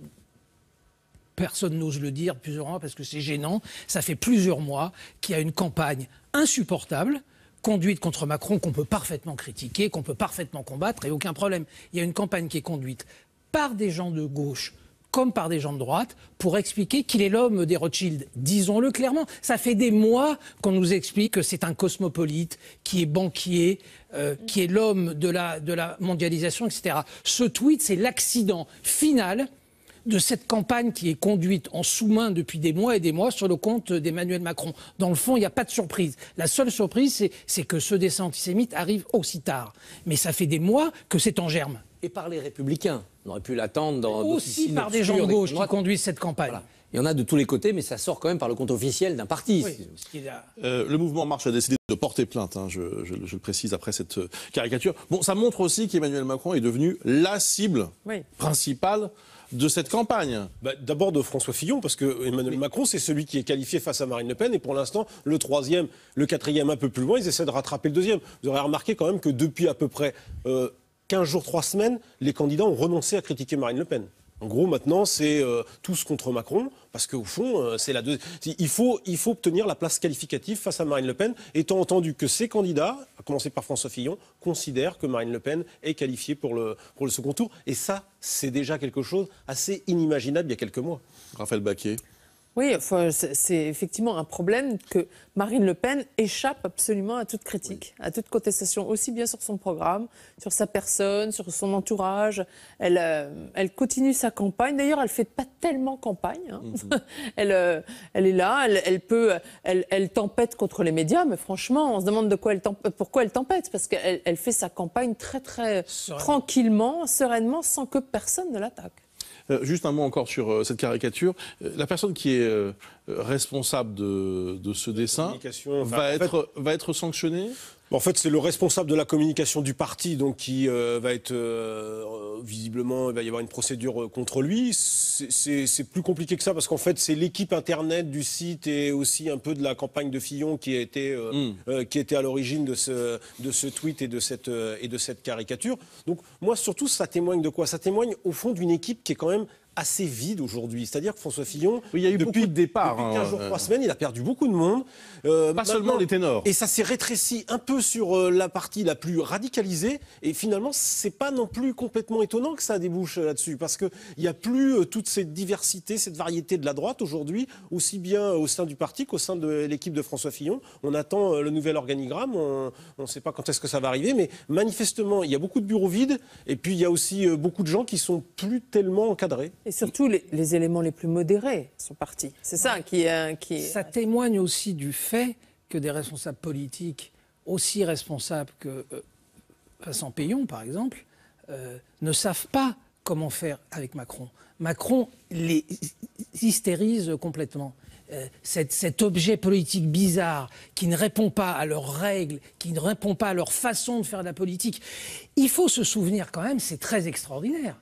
personne n'ose le dire plusieurs mois parce que c'est gênant. Ça fait plusieurs mois qu'il y a une campagne insupportable conduite contre Macron qu'on peut parfaitement critiquer, qu'on peut parfaitement combattre et aucun problème. Il y a une campagne qui est conduite par des gens de gauche comme par des gens de droite, pour expliquer qu'il est l'homme des Rothschild. Disons-le clairement. Ça fait des mois qu'on nous explique que c'est un cosmopolite, qui est banquier, euh, qui est l'homme de la, de la mondialisation, et cetera. Ce tweet, c'est l'accident final de cette campagne qui est conduite en sous-main depuis des mois et des mois sur le compte d'Emmanuel Macron. Dans le fond, il n'y a pas de surprise. La seule surprise, c'est, c'est que ce dessin antisémite arrive aussi tard. Mais ça fait des mois que c'est en germe. Et par les Républicains. On aurait pu l'attendre dans... Aussi par des gens de gauche qui conduisent cette campagne. Voilà. Il y en a de tous les côtés, mais ça sort quand même par le compte officiel d'un parti. Oui. Euh, le mouvement En Marche a décidé de porter plainte, hein, je, je, je le précise après cette caricature. Bon, ça montre aussi qu'Emmanuel Macron est devenu la cible oui. principale de cette campagne. Bah, d'abord de François Fillon, parce que Emmanuel oui. Macron, c'est celui qui est qualifié face à Marine Le Pen, et pour l'instant, le troisième, le quatrième un peu plus loin, ils essaient de rattraper le deuxième. Vous aurez remarqué quand même que depuis à peu près... Euh, quinze jours, trois semaines, les candidats ont renoncé à critiquer Marine Le Pen. En gros, maintenant, c'est euh, tous contre Macron, parce qu'au fond, euh, c'est la deux... il faut, il faut obtenir la place qualificative face à Marine Le Pen, étant entendu que ces candidats, à commencer par François Fillon, considèrent que Marine Le Pen est qualifiée pour le, pour le second tour. Et ça, c'est déjà quelque chose assez inimaginable il y a quelques mois. Raphaël Baquet. Oui, enfin, c'est effectivement un problème que Marine Le Pen échappe absolument à toute critique, oui. à toute contestation, aussi bien sur son programme, sur sa personne, sur son entourage. Elle, euh, elle continue sa campagne. D'ailleurs, elle ne fait pas tellement campagne. Hein. Mm-hmm. elle, euh, elle est là, elle, elle peut, elle, elle tempête contre les médias, mais franchement, on se demande de quoi elle tempête, pourquoi elle tempête, parce qu'elle elle fait sa campagne très, très Sereine. tranquillement, sereinement, sans que personne ne l'attaque. Euh, juste un mot encore sur euh, cette caricature. Euh, la personne qui est euh, responsable de, de ce dessin enfin, va, être, fait, va être sanctionnée ? En fait, c'est le responsable de la communication du parti, donc qui euh, va être euh, visiblement, il va y avoir une procédure contre lui. C'est plus compliqué que ça parce qu'en fait, c'est l'équipe internet du site et aussi un peu de la campagne de Fillon qui a été, euh, mm. euh, qui était à l'origine de ce, de ce tweet et de cette euh, et de cette caricature. Donc moi, surtout, ça témoigne de quoi? Ça témoigne au fond d'une équipe qui est quand même assez vide aujourd'hui. C'est-à-dire que François Fillon, oui, il y a eu depuis, beaucoup de départs. Depuis quinze hein, jours, euh... trois semaines, il a perdu beaucoup de monde. Euh, Pas seulement les ténors. Et ça s'est rétréci un peu sur euh, la partie la plus radicalisée. Et finalement, c'est pas non plus complètement étonnant que ça débouche là-dessus. Parce qu'il n'y a plus euh, toute cette diversité, cette variété de la droite aujourd'hui, aussi bien au sein du parti qu'au sein de l'équipe de François Fillon. On attend euh, le nouvel organigramme. On ne sait pas quand est-ce que ça va arriver. Mais manifestement, il y a beaucoup de bureaux vides. Et puis, il y a aussi euh, beaucoup de gens qui sont plus tellement encadrés. Et surtout, les, les éléments les plus modérés sont partis. C'est ça qui est, qui est... Ça témoigne aussi du fait que des responsables politiques, aussi responsables que euh, Vincent Peillon, par exemple, euh, ne savent pas comment faire avec Macron. Macron les hystérise complètement. Euh, cet, cet objet politique bizarre qui ne répond pas à leurs règles, qui ne répond pas à leur façon de faire de la politique. Il faut se souvenir quand même, c'est très extraordinaire.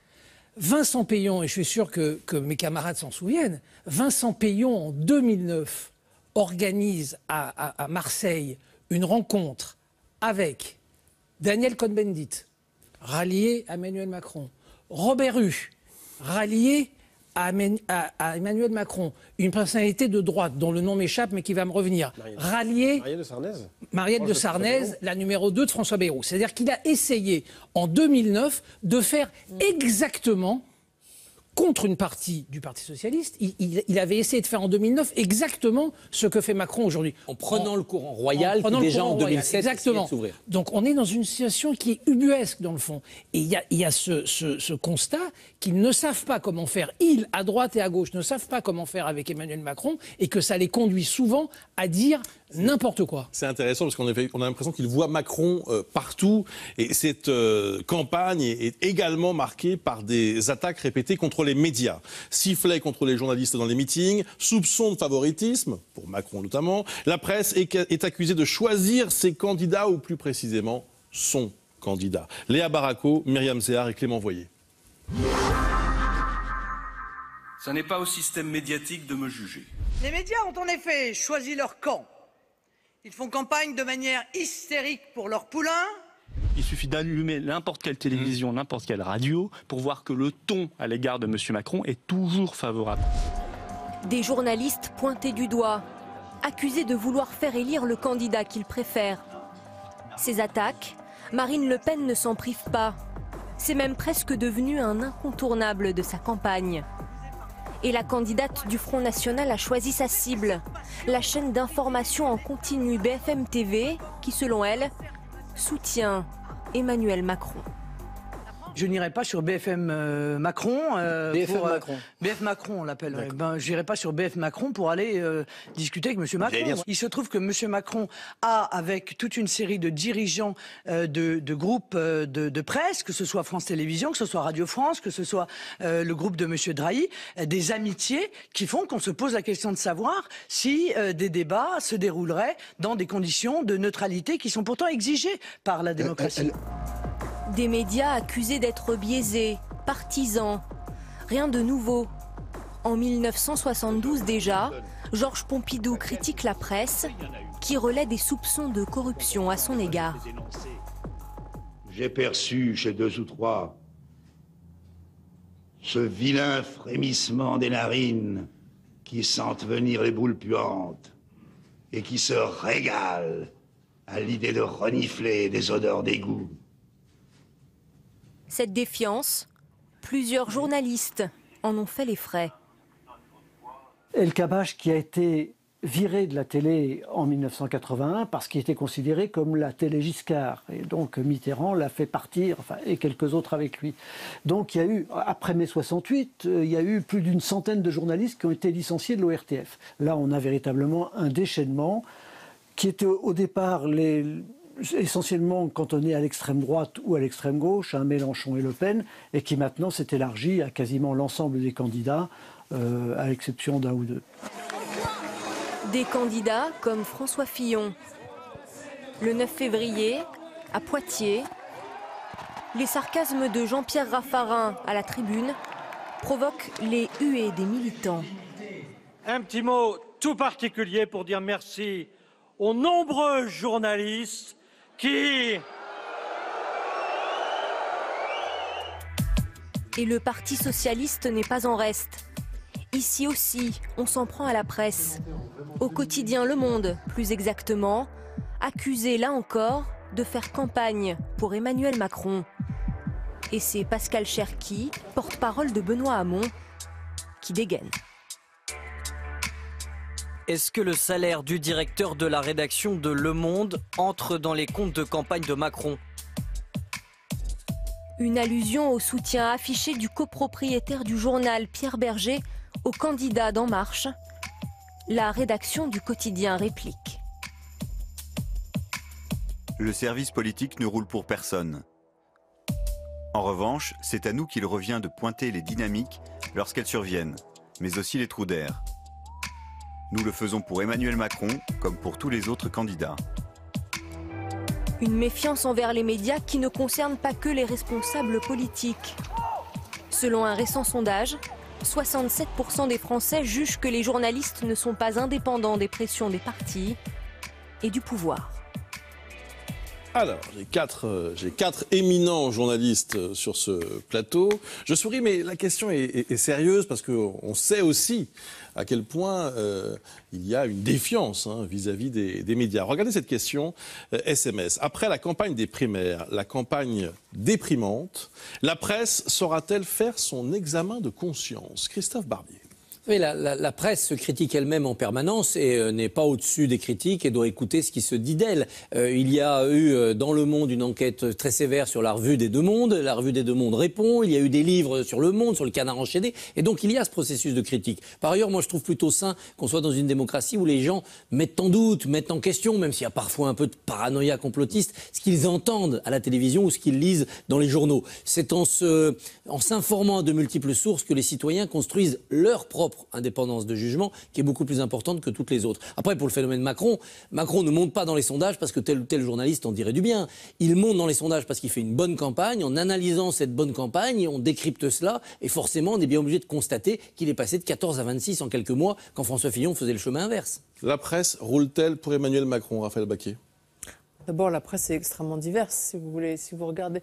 Vincent Peillon, et je suis sûr que, que mes camarades s'en souviennent, Vincent Peillon, en deux mille neuf, organise à, à, à Marseille une rencontre avec Daniel Cohn-Bendit, rallié à Emmanuel Macron, Robert Hue, rallié à, à, à Emmanuel Macron, une personnalité de droite dont le nom m'échappe mais qui va me revenir, Marielle. rallié... Marielle de Sarnez. Marielle de Sarnez, la numéro deux de François Bayrou. C'est-à-dire qu'il a essayé, en deux mille neuf, de faire exactement, contre une partie du Parti socialiste, il, il, il avait essayé de faire en deux mille neuf exactement ce que fait Macron aujourd'hui. En prenant en, le courant royal, en prenant qui le déjà courant en deux mille sept, exactement. De s'ouvrir. Donc on est dans une situation qui est ubuesque, dans le fond. Et il y a, il y a ce, ce, ce constat qu'ils ne savent pas comment faire. Ils, à droite et à gauche, ne savent pas comment faire avec Emmanuel Macron et que ça les conduit souvent à dire n'importe quoi. C'est intéressant parce qu'on a, on a l'impression qu'il voit Macron euh, partout et cette euh, campagne est, est également marquée par des attaques répétées contre les médias. Sifflets contre les journalistes dans les meetings, soupçons de favoritisme, pour Macron notamment. La presse est, est accusée de choisir ses candidats ou plus précisément son candidat. Léa Barraco, Myriam Zéhar et Clément Voyer. Ça n'est pas au système médiatique de me juger. Les médias ont en effet choisi leur camp. Ils font campagne de manière hystérique pour leur poulain. Il suffit d'allumer n'importe quelle télévision, n'importe quelle radio, pour voir que le ton à l'égard de M. Macron est toujours favorable. Des journalistes pointés du doigt, accusés de vouloir faire élire le candidat qu'ils préfèrent. Ces attaques, Marine Le Pen ne s'en prive pas. C'est même presque devenu un incontournable de sa campagne. Et la candidate du Front National a choisi sa cible, la chaîne d'information en continu B F M T V, qui selon elle, soutient Emmanuel Macron. Je n'irai pas sur B F M euh, Macron. Euh, B F M pour, euh, Macron. B F Macron, on l'appelle. Ouais. Ben, je n'irai pas sur B F Macron pour aller euh, discuter avec M. Macron. Il se trouve que M. Macron a, avec toute une série de dirigeants euh, de, de groupes euh, de, de presse, que ce soit France Télévisions, que ce soit Radio France, que ce soit euh, le groupe de M. Drahi, euh, des amitiés qui font qu'on se pose la question de savoir si euh, des débats se dérouleraient dans des conditions de neutralité qui sont pourtant exigées par la démocratie. Elle, elle... Des médias accusés d'être biaisés, partisans. Rien de nouveau. En mille neuf cent soixante-douze déjà, Georges Pompidou critique la presse qui relaie des soupçons de corruption à son égard. J'ai perçu chez deux ou trois ce vilain frémissement des narines qui sentent venir les boules puantes et qui se régalent à l'idée de renifler des odeurs d'égout. Cette défiance, plusieurs journalistes en ont fait les frais. El Kabbach qui a été viré de la télé en mille neuf cent quatre-vingt-un parce qu'il était considéré comme la télé Giscard. Et donc Mitterrand l'a fait partir, enfin, et quelques autres avec lui. Donc il y a eu, après mai soixante-huit, il y a eu plus d'une centaine de journalistes qui ont été licenciés de l'O R T F. Là, on a véritablement un déchaînement qui était au départ les... essentiellement cantonné à l'extrême droite ou à l'extrême gauche, à Mélenchon et Le Pen, et qui maintenant s'est élargi à quasiment l'ensemble des candidats, euh, à l'exception d'un ou deux. Des candidats comme François Fillon. Le neuf février, à Poitiers, les sarcasmes de Jean-Pierre Raffarin à la tribune provoquent les huées des militants. Un petit mot tout particulier pour dire merci aux nombreux journalistes qui... Et le Parti socialiste n'est pas en reste. Ici aussi, on s'en prend à la presse. Au quotidien Le Monde, plus exactement, accusé là encore de faire campagne pour Emmanuel Macron. Et c'est Pascal Cherki, porte-parole de Benoît Hamon, qui dégaine. Est-ce que le salaire du directeur de la rédaction de Le Monde entre dans les comptes de campagne de Macron? Une allusion au soutien affiché du copropriétaire du journal, Pierre Berger, au candidat d'En Marche. La rédaction du quotidien réplique. Le service politique ne roule pour personne. En revanche, c'est à nous qu'il revient de pointer les dynamiques lorsqu'elles surviennent, mais aussi les trous d'air. Nous le faisons pour Emmanuel Macron, comme pour tous les autres candidats. Une méfiance envers les médias qui ne concerne pas que les responsables politiques. Selon un récent sondage, soixante-sept pour cent des Français jugent que les journalistes ne sont pas indépendants des pressions des partis et du pouvoir. Alors, j'ai quatre, euh, j'ai quatre éminents journalistes sur ce plateau. Je souris, mais la question est, est, est sérieuse parce qu'on sait aussi à quel point euh, il y a une défiance hein, vis-à-vis des, des médias. Regardez cette question euh, S M S. Après la campagne des primaires, la campagne déprimante, la presse saura-t-elle faire son examen de conscience? Christophe Barbier. Oui, la, la, la presse se critique elle-même en permanence et euh, n'est pas au-dessus des critiques et doit écouter ce qui se dit d'elle. Euh, il y a eu euh, dans Le Monde une enquête très sévère sur la revue des Deux Mondes. La revue des Deux Mondes répond. Il y a eu des livres sur Le Monde, sur le Canard enchaîné. Et donc il y a ce processus de critique. Par ailleurs, moi je trouve plutôt sain qu'on soit dans une démocratie où les gens mettent en doute, mettent en question, même s'il y a parfois un peu de paranoïa complotiste, ce qu'ils entendent à la télévision ou ce qu'ils lisent dans les journaux. C'est en se, en s'informant de multiples sources que les citoyens construisent leur propre propre indépendance de jugement qui est beaucoup plus importante que toutes les autres. Après, pour le phénomène Macron, Macron ne monte pas dans les sondages parce que tel ou tel journaliste en dirait du bien. Il monte dans les sondages parce qu'il fait une bonne campagne. En analysant cette bonne campagne, on décrypte cela et forcément, on est bien obligé de constater qu'il est passé de quatorze à vingt-six en quelques mois quand François Fillon faisait le chemin inverse. La presse roule-t-elle pour Emmanuel Macron, Raphaël Baquet? D'abord, la presse est extrêmement diverse, si vous voulez. Si vous regardez,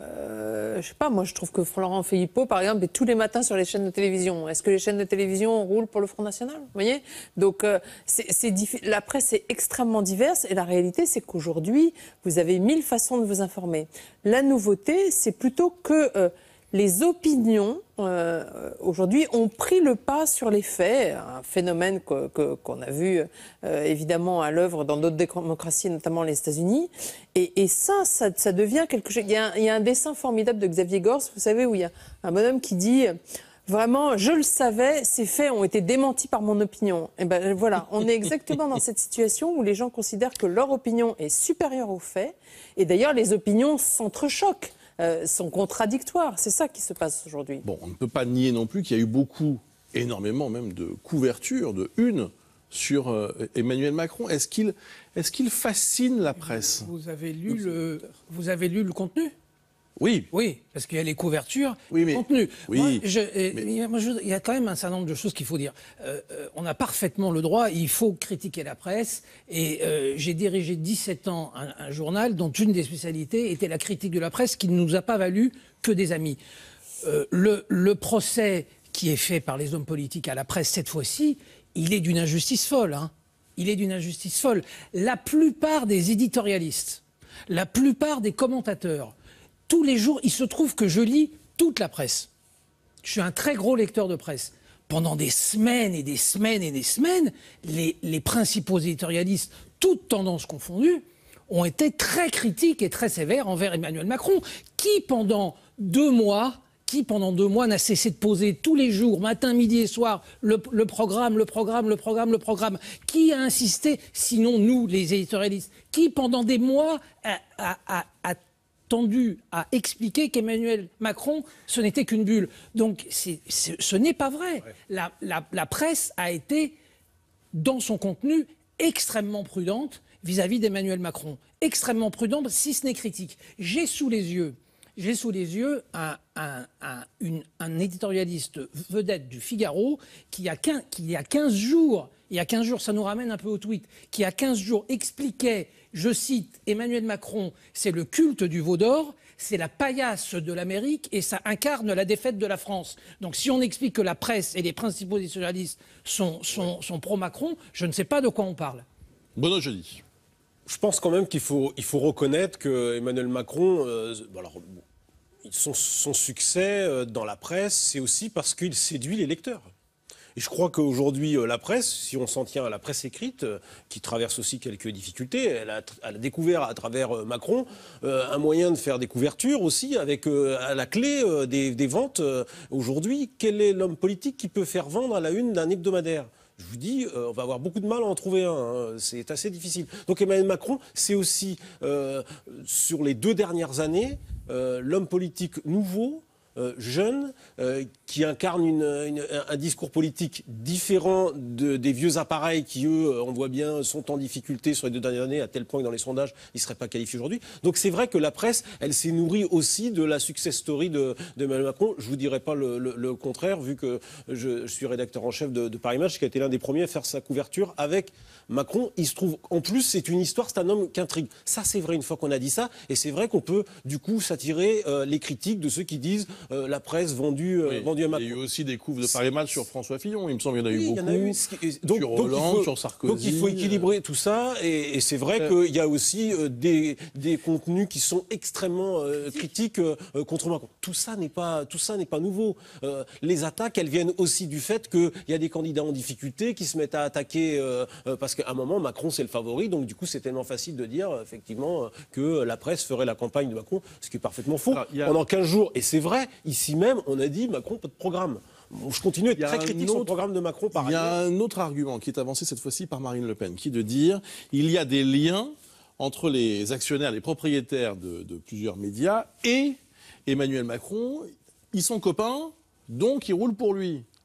euh, je sais pas, moi je trouve que Florent Philippot, par exemple, est tous les matins sur les chaînes de télévision. Est-ce que les chaînes de télévision roulent pour le Front National? Vous voyez? Donc, euh, c'est, c'est diffi- la presse est extrêmement diverse et la réalité, c'est qu'aujourd'hui, vous avez mille façons de vous informer. La nouveauté, c'est plutôt que euh, les opinions, euh, aujourd'hui, ont pris le pas sur les faits, un phénomène que, que, qu'on a vu euh, évidemment à l'œuvre dans d'autres démocraties, notamment les États-Unis. Et, et ça, ça, ça devient quelque chose... Il y, a un, il y a un dessin formidable de Xavier Gors, vous savez, où il y a un bonhomme qui dit... Vraiment, je le savais, ces faits ont été démentis par mon opinion. Et ben voilà, on est exactement dans cette situation où les gens considèrent que leur opinion est supérieure aux faits. Et d'ailleurs, les opinions s'entrechoquent. Euh, sont contradictoires. C'est ça qui se passe aujourd'hui. Bon, on ne peut pas nier non plus qu'il y a eu beaucoup, énormément même, de couvertures, de une sur euh, Emmanuel Macron. Est-ce qu'il, est-ce qu'il fascine la presse? Vous avez lu le, vous avez lu le contenu? Oui. Oui, parce qu'il y a les couvertures, oui, mais, le contenu. Oui, moi, je, mais... moi, je, il y a quand même un certain nombre de choses qu'il faut dire. Euh, euh, on a parfaitement le droit, il faut critiquer la presse. Et euh, j'ai dirigé dix-sept ans un, un journal dont une des spécialités était la critique de la presse, qui ne nous a pas valu que des amis. Euh, le, le procès qui est fait par les hommes politiques à la presse cette fois-ci, il est d'une injustice folle. Hein. Il est d'une injustice folle. La plupart des éditorialistes, la plupart des commentateurs, tous les jours, il se trouve que je lis toute la presse. Je suis un très gros lecteur de presse. Pendant des semaines et des semaines et des semaines, les, les principaux éditorialistes, toutes tendances confondues, ont été très critiques et très sévères envers Emmanuel Macron, qui pendant deux mois, qui pendant deux mois n'a cessé de poser tous les jours, matin, midi et soir, le, le programme, le programme, le programme, le programme, qui a insisté, sinon nous, les éditorialistes, qui pendant des mois a, a, a, a tendu à expliquer qu'Emmanuel Macron, ce n'était qu'une bulle. Donc c'est, c'est, ce n'est pas vrai. Ouais. La, la, la presse a été, dans son contenu, extrêmement prudente vis-à-vis d'Emmanuel Macron. Extrêmement prudente, si ce n'est critique. J'ai sous les yeux, j'ai sous les yeux un, un, un, une, un éditorialiste vedette du Figaro qui, a quinze, qui, il y a quinze jours, il y a quinze jours, ça nous ramène un peu au tweet, qui, il y a quinze jours, expliquait, je cite, Emmanuel Macron, c'est le culte du veau d'or, c'est la paillasse de l'Amérique et ça incarne la défaite de la France. Donc si on explique que la presse et les principaux éditorialistes sont, sont, sont pro-Macron, je ne sais pas de quoi on parle. Bruno Jeudi. Je pense quand même qu'il faut, il faut reconnaître que Emmanuel Macron, euh, alors, son, son succès dans la presse, c'est aussi parce qu'il séduit les lecteurs. Et je crois qu'aujourd'hui, la presse, si on s'en tient à la presse écrite, qui traverse aussi quelques difficultés, elle a, elle a découvert à travers Macron euh, un moyen de faire des couvertures aussi, avec euh, à la clé euh, des, des ventes. Euh, aujourd'hui, quel est l'homme politique qui peut faire vendre à la une d'un hebdomadaire ? Je vous dis, euh, on va avoir beaucoup de mal à en trouver un. Hein. C'est assez difficile. Donc Emmanuel Macron, c'est aussi, euh, sur les deux dernières années, euh, l'homme politique nouveau, Euh, jeune, euh, qui incarne une, une, un discours politique différent de, des vieux appareils qui, eux, on voit bien, sont en difficulté sur les deux dernières années, à tel point que dans les sondages, ils ne seraient pas qualifiés aujourd'hui. Donc c'est vrai que la presse, elle s'est nourrie aussi de la success story de, de Emmanuel Macron. Je ne vous dirai pas le, le, le contraire, vu que je, je suis rédacteur en chef de, de Paris Match, qui a été l'un des premiers à faire sa couverture avec Macron. Il se trouve, en plus, c'est une histoire, c'est un homme qui intrigue. Ça, c'est vrai, une fois qu'on a dit ça, et c'est vrai qu'on peut, du coup, s'attirer euh, les critiques de ceux qui disent Euh, la presse vendue, euh, oui, vendue à Macron. Il y a eu aussi des coups de Paris Match sur François Fillon, il me semble qu'il y en a oui, eu beaucoup. Il y en a eu, donc, sur donc Hollande, faut, sur Sarkozy. Donc il faut équilibrer tout ça, et, et c'est vrai euh, qu'il y a aussi euh, des, des contenus qui sont extrêmement euh, critiques euh, contre Macron. Tout ça n'est pas, tout ça n'est pas nouveau. Euh, les attaques, elles viennent aussi du fait qu'il y a des candidats en difficulté qui se mettent à attaquer, euh, euh, parce qu'à un moment, Macron, c'est le favori, donc du coup, c'est tellement facile de dire, effectivement, que la presse ferait la campagne de Macron, ce qui est parfaitement faux. Alors, a... Pendant quinze jours, et c'est vrai, ici même, on a dit Macron, pas de programme. Bon, je continue à être très critique autre, sur le programme de Macron par ailleurs. Il y a un autre argument qui est avancé cette fois-ci par Marine Le Pen, qui est de dire il y a des liens entre les actionnaires, les propriétaires de, de plusieurs médias et Emmanuel Macron. Ils sont copains, donc ils roulent pour lui.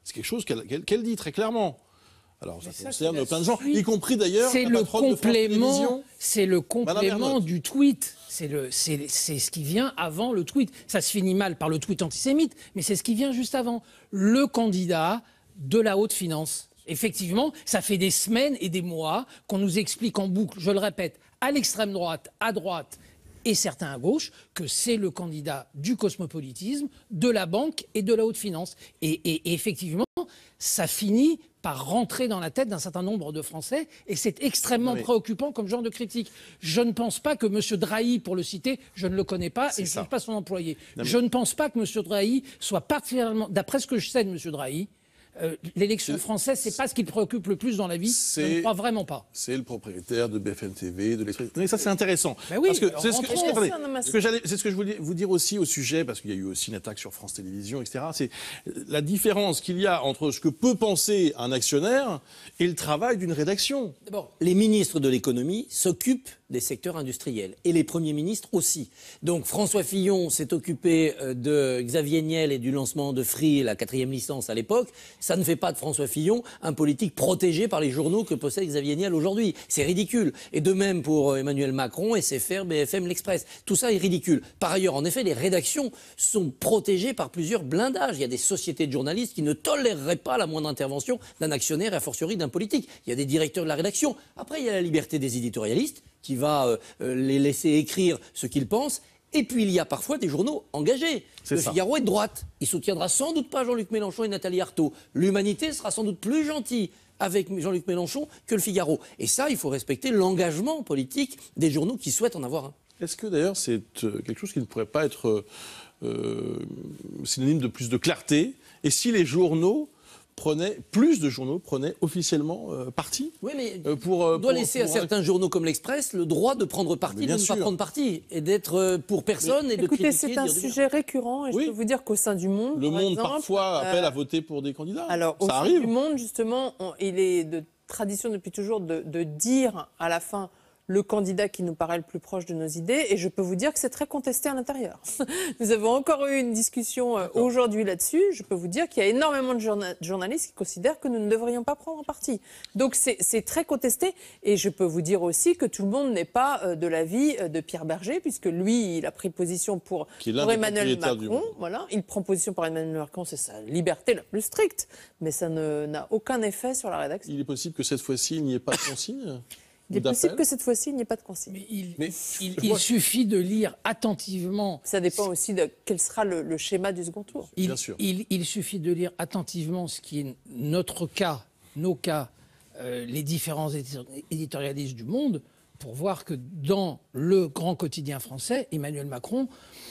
C'est quelque chose qu'elle qu'elle, qu'elle dit très clairement. Alors ça, ça concerne plein de gens, y compris d'ailleurs c'est la le patronne de France complément, Télévisions. c'est le Madame complément Ernotte. du tweet. C'est le, c'est, c'est ce qui vient avant le tweet. Ça se finit mal par le tweet antisémite, mais c'est ce qui vient juste avant. Le candidat de la haute finance. Effectivement, ça fait des semaines et des mois qu'on nous explique en boucle, je le répète, à l'extrême droite, à droite et certains à gauche, que c'est le candidat du cosmopolitisme, de la banque et de la haute finance. Et, et- et effectivement, ça finit par rentrer dans la tête d'un certain nombre de Français, et c'est extrêmement Oui. préoccupant comme genre de critique. Je ne pense pas que M. Drahi, pour le citer, je ne le connais pas C'est et je ne ça. suis pas son employé. Non, mais- Je ne pense pas que M. Drahi soit particulièrement, d'après ce que je sais de M. Drahi, euh, l'élection française, c'est pas ce qui le préoccupe le plus dans la vie. Je C'est- ne crois vraiment pas. C'est le propriétaire de B F M T V, de l'Express. Mais ça, c'est intéressant. Ben oui, parce que alors c'est ce que, rentrons. attendez, C'est un homme ce que j'allais- c'est ce que je voulais vous dire aussi au sujet, parce qu'il y a eu aussi une attaque sur France Télévisions, et cetera. C'est la différence qu'il y a entre ce que peut penser un actionnaire et le travail d'une rédaction. D'abord, les ministres de l'économie s'occupent des secteurs industriels et les premiers ministres aussi. Donc François Fillon s'est occupé euh, de Xavier Niel et du lancement de Free, la quatrième licence à l'époque. Ça ne fait pas de François Fillon un politique protégé par les journaux que possède Xavier Niel aujourd'hui. C'est ridicule. Et de même pour euh, Emmanuel Macron, S F R, B F M, l'Express. Tout ça est ridicule. Par ailleurs, en effet, les rédactions sont protégées par plusieurs blindages. Il y a des sociétés de journalistes qui ne toléreraient pas la moindre intervention d'un actionnaire et a fortiori d'un politique. Il y a des directeurs de la rédaction. Après, il y a la liberté des éditorialistes qui va euh, euh, les laisser écrire ce qu'ils pensent. Et puis, il y a parfois des journaux engagés. C'est Le ça. Figaro est de droite. Il soutiendra sans doute pas Jean-Luc Mélenchon et Nathalie Arthaud. L'Humanité sera sans doute plus gentille avec Jean-Luc Mélenchon que le Figaro. Et ça, il faut respecter l'engagement politique des journaux qui souhaitent en avoir un. Est-ce que d'ailleurs c'est euh, quelque chose qui ne pourrait pas être euh, synonyme de plus de clarté? Et si les journaux prenaient, plus de journaux prenaient officiellement euh, parti Oui, mais euh, pour, euh, on doit pour- laisser à pour- certains journaux comme l'Express le droit de prendre parti, Mais de bien ne pas sûr. prendre parti, et d'être euh, pour personne et de Écoutez, critiquer. c'est de un dire du bien. sujet récurrent et Oui. je peux vous dire qu'au sein du Monde, Le par Monde exemple, parfois euh, appelle à voter pour des candidats. Alors, au ça sein arrive. du Monde, justement, on- il est de tradition depuis toujours de, de dire à la fin le candidat qui nous paraît le plus proche de nos idées. Et je peux vous dire que c'est très contesté à l'intérieur. Nous avons encore eu une discussion euh, aujourd'hui là-dessus. Je peux vous dire qu'il y a énormément de journa- journalistes qui considèrent que nous ne devrions pas prendre parti. Donc c'est c'est très contesté. Et je peux vous dire aussi que tout le monde n'est pas euh, de l'avis euh, de Pierre Berger, puisque lui, il a pris position pour, Qui est l'un pour des Emmanuel propriétaires du Macron. Monde. Voilà, il prend position pour Emmanuel Macron, c'est sa liberté la plus stricte. Mais ça ne- n'a aucun effet sur la rédaction. Il est possible que cette fois-ci il n'y ait pas de consigne. Il est ou d'appel. possible que cette fois-ci, il n'y ait pas de consigne. Mais il, Mais il- moi, il suffit de lire attentivement. Ça dépend aussi de quel sera le, le schéma du second tour. Il, Bien sûr. il- il suffit de lire attentivement ce qui est notre cas, nos cas, euh, les différents édi- éditorialistes du monde, pour voir que dans le grand quotidien français, Emmanuel Macron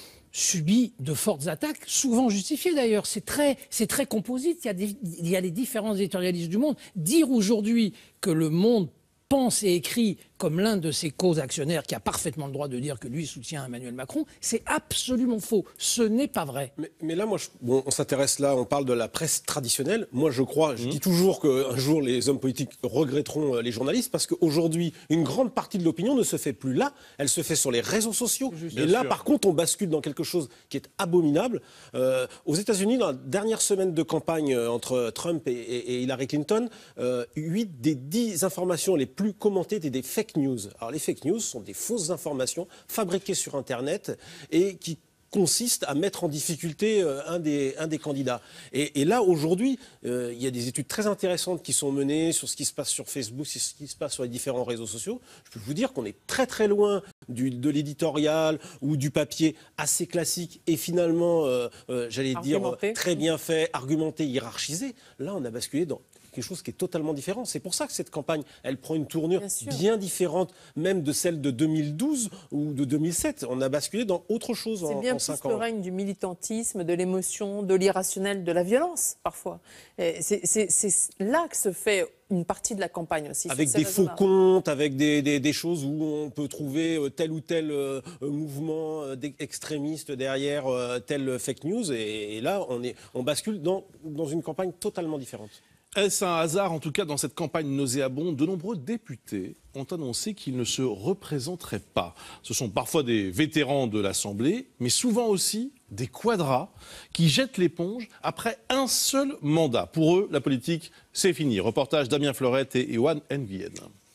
subit de fortes attaques, souvent justifiées d'ailleurs. C'est très, c'est très composite. Il y, a des, il y a les différents éditorialistes du monde. Dire aujourd'hui que le Monde pense et écrit comme l'un de ses co-actionnaires qui a parfaitement le droit de dire que lui soutient Emmanuel Macron, c'est absolument faux. Ce n'est pas vrai. Mais, mais là, moi, je- bon, on s'intéresse là, on parle de la presse traditionnelle. Moi, je crois, je dis toujours qu'un jour, les hommes politiques regretteront euh, les journalistes parce qu'aujourd'hui, une grande partie de l'opinion ne se fait plus là, elle se fait sur les réseaux sociaux. Bien Et là, sûr. par contre, on bascule dans quelque chose qui est abominable. Euh, aux États-Unis, dans la dernière semaine de campagne euh, entre Trump et, et- et Hillary Clinton, euh, huit des dix informations les plus commentées étaient des fake news. Alors, les fake news sont des fausses informations fabriquées sur Internet et qui consistent à mettre en difficulté euh, un, des, un des candidats. Et, et là, aujourd'hui, euh, il y a des études très intéressantes qui sont menées sur ce qui se passe sur Facebook, sur ce qui se passe sur les différents réseaux sociaux. Je peux vous dire qu'on est très très loin du, de l'éditorial ou du papier assez classique et finalement, euh, euh, j'allais dire, Argumenté. très bien fait, argumenté, hiérarchisé. Là, on a basculé dans quelque chose qui est totalement différent. C'est pour ça que cette campagne, elle prend une tournure Bien sûr. bien différente, même de celle de deux mille douze ou de deux mille sept. On a basculé dans autre chose C'est en, bien en plus cinq le ans. règne du militantisme, de l'émotion, de l'irrationnel, de la violence, parfois. Et C'est c'est- c'est là que se fait une partie de la campagne aussi. sur Avec ces des faux réseaux-là. comptes, avec des, des- des choses où on peut trouver euh, tel ou tel euh, euh, mouvement euh, d'ex- extrémiste derrière euh, telle fake news. Et, et là, on, est, on bascule dans, dans une campagne totalement différente. Est-ce un hasard, en tout cas, dans cette campagne nauséabonde? De nombreux députés ont annoncé qu'ils ne se représenteraient pas. Ce sont parfois des vétérans de l'Assemblée, mais souvent aussi des quadras qui jettent l'éponge après un seul mandat. Pour eux, la politique, c'est fini. Reportage Damien Fleurette et Ewan Nguyen.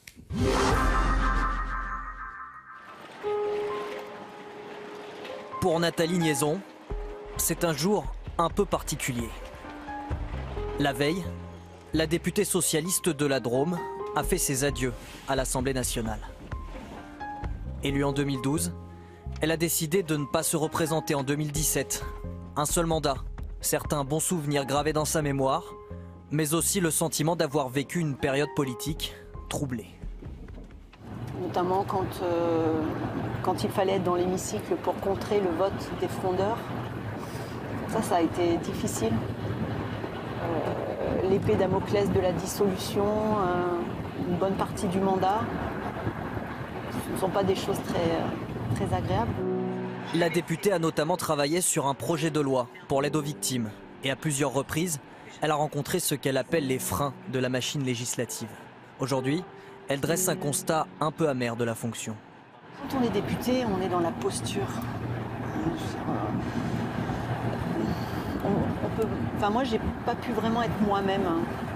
Pour Nathalie Niaison, c'est un jour un peu particulier. La veille, la députée socialiste de la Drôme a fait ses adieux à l'Assemblée nationale. Élue en deux mille douze, elle a décidé de ne pas se représenter en deux mille dix-sept. Un seul mandat, certains bons souvenirs gravés dans sa mémoire, mais aussi le sentiment d'avoir vécu une période politique troublée. Notamment quand, euh, quand il fallait être dans l'hémicycle pour contrer le vote des frondeurs. Ça, ça a été difficile. Euh, L'épée Damoclès de la dissolution, euh, une bonne partie du mandat, ce ne sont pas des choses très, très agréables. La députée a notamment travaillé sur un projet de loi pour l'aide aux victimes. Et à plusieurs reprises, elle a rencontré ce qu'elle appelle les freins de la machine législative. Aujourd'hui, elle dresse un constat un peu amer de la fonction. Quand on est député, on est dans la posture. On, on peut, enfin moi, j'ai pas pu vraiment être moi-même.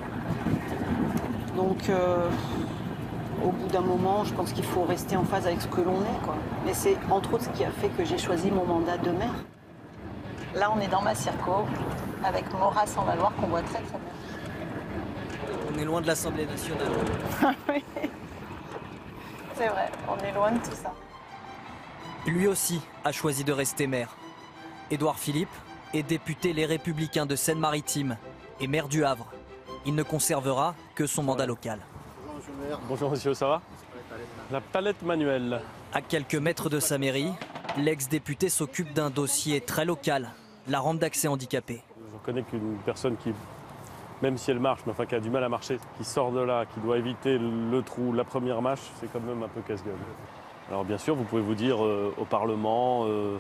Donc, euh, au bout d'un moment, je pense qu'il faut rester en phase avec ce que l'on est, quoi. Mais c'est entre autres ce qui a fait que j'ai choisi mon mandat de maire. Là, on est dans ma circo, avec Maura sans Valoir, qu'on voit très très bien. On est loin de l'Assemblée nationale. Oui, c'est vrai, on est loin de tout ça. Lui aussi a choisi de rester maire. Édouard Philippe est député Les Républicains de Seine-Maritime et maire du Havre. Il ne conservera que son mandat local. Bonjour monsieur le maire. Bonjour monsieur, ça va? La palette manuelle. À quelques mètres de sa mairie, l'ex-député s'occupe d'un dossier très local, la rampe d'accès handicapé. Je connais qu'une personne qui, même si elle marche, mais enfin qui a du mal à marcher, qui sort de là, qui doit éviter le trou, la première marche, c'est quand même un peu casse-gueule. Alors bien sûr, vous pouvez vous dire euh, au Parlement, euh,